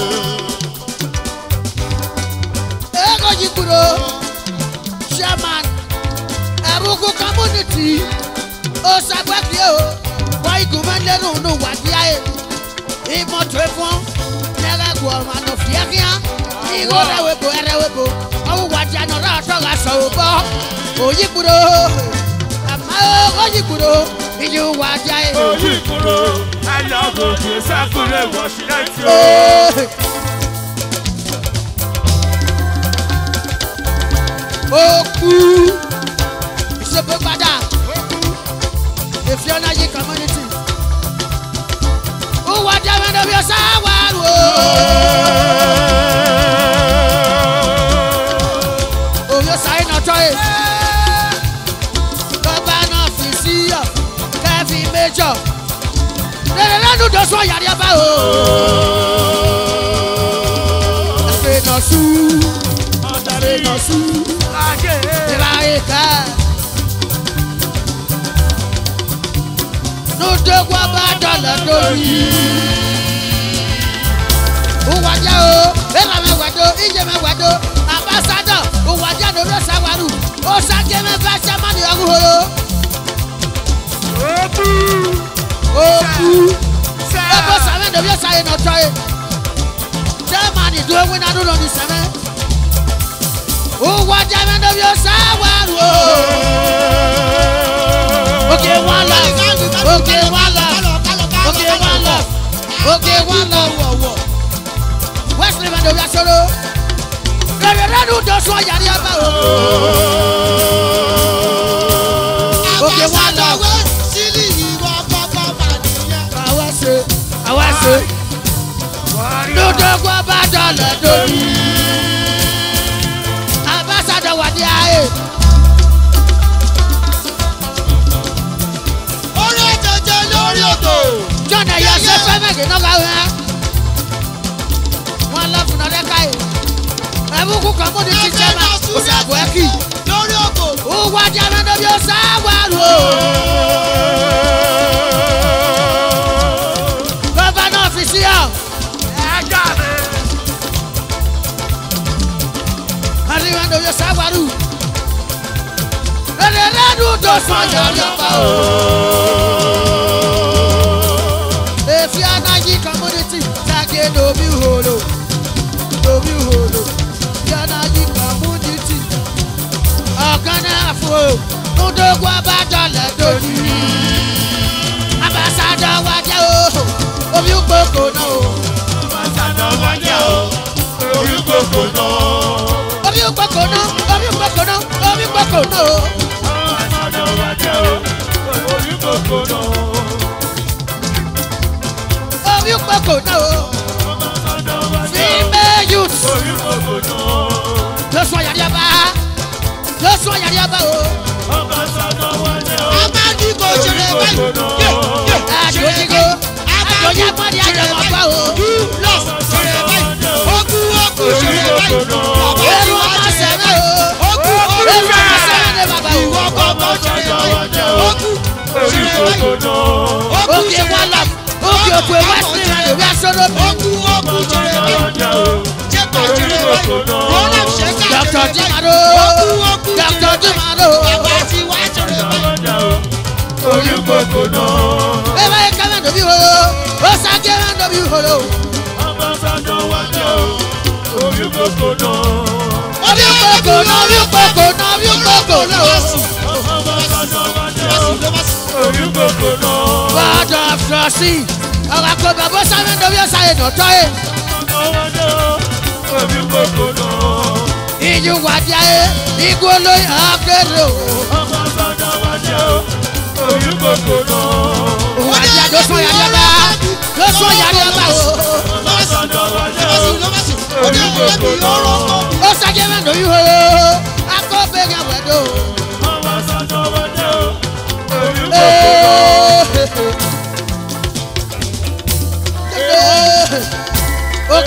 Ego jikuro. Shaman. Abuku community. O sabaki o. Why gumande no wadi aye. Imo twefon. Nega go mano fiakia. Igo rewebo. O wadi anora toga so bo. Oyikuro. Ama oyikuro. Iju wadi aye. Oyikuro. Alago je sakure washirati o. Oku. Sebe pada. If you're not your community, who want to end up your sour? Oh, you're signing a choice. Governor Fisia, Kevin Major. They don't do just what you're about. Say no sue. Say no sue. No dog about dollar dory. Who was you? Wado, Ijema Wado, Ambassador, who was you? No Sawaru, oh, Sakema Bashamani Aguhoro. Oh, Saman of your side, not try. German is doing when I don't know the same. Who was German of your side? Okay, one love. Okay, one love. Okay, one love. Okay, one love. Wesley man of your solo. Radu does what you're about. Okay, one love. I was it. No dog about dollar. Ambassador, what the eye? John, I yourself, I'm making no go. One love, another guy. I will go come on the system. Who was your man of your sour? Governor official. I remember your sour. If you are not in community, take no view holo. No view holo. You are not in community. Okanafo. No dog about dollar doni. Ambassador Wajao. Oh, you boko no. Ambassador Wajao. Oh, you boko no. Oh, you boko no. Oh, you boko no. Oh, you boko no. Ambassador Wajao. Oh, you boko no. You boko no. Female youth. Just why you're about. Just why you're about. Amadi go Jeremy.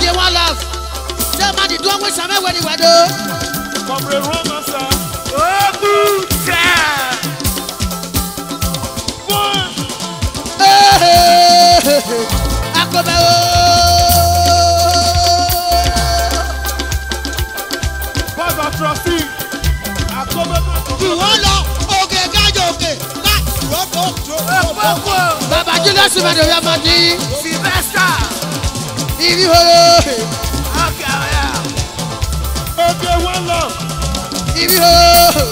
Okay, one love. Say man, the door with some when you were do. Comrade Roma, sir. Oh, good job. Akobe o. Baba trustee. Akobe. Ìwọ́n lọ òkè gájọ òkè láti rọ́pò. Baba Julius Mado Yamadi. Sylvester. Ibi horo. Okay, yeah. Okay, one love. Ibi horo.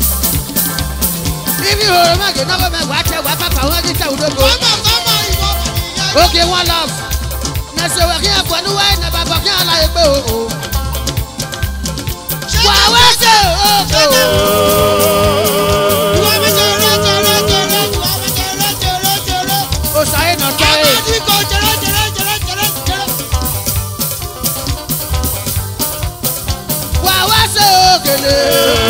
Ibi horo ma ke nawo me wa te wa papa won ti ta udogo. Kọ́mọ̀ ìwọ ìyá. Okay, one love. Na se wa ki afọ nu wa na baba ki ala egbe o. Wa wa se o. Ìwọ mi jẹrẹ jẹrẹ jẹrẹ. Ìwọ mi jẹrẹ jẹrẹ jẹrẹ. O saye na saye. Àbájí kò jẹrẹ jẹrẹ jẹrẹ jẹrẹ jẹrẹ. Wa wa se o kele.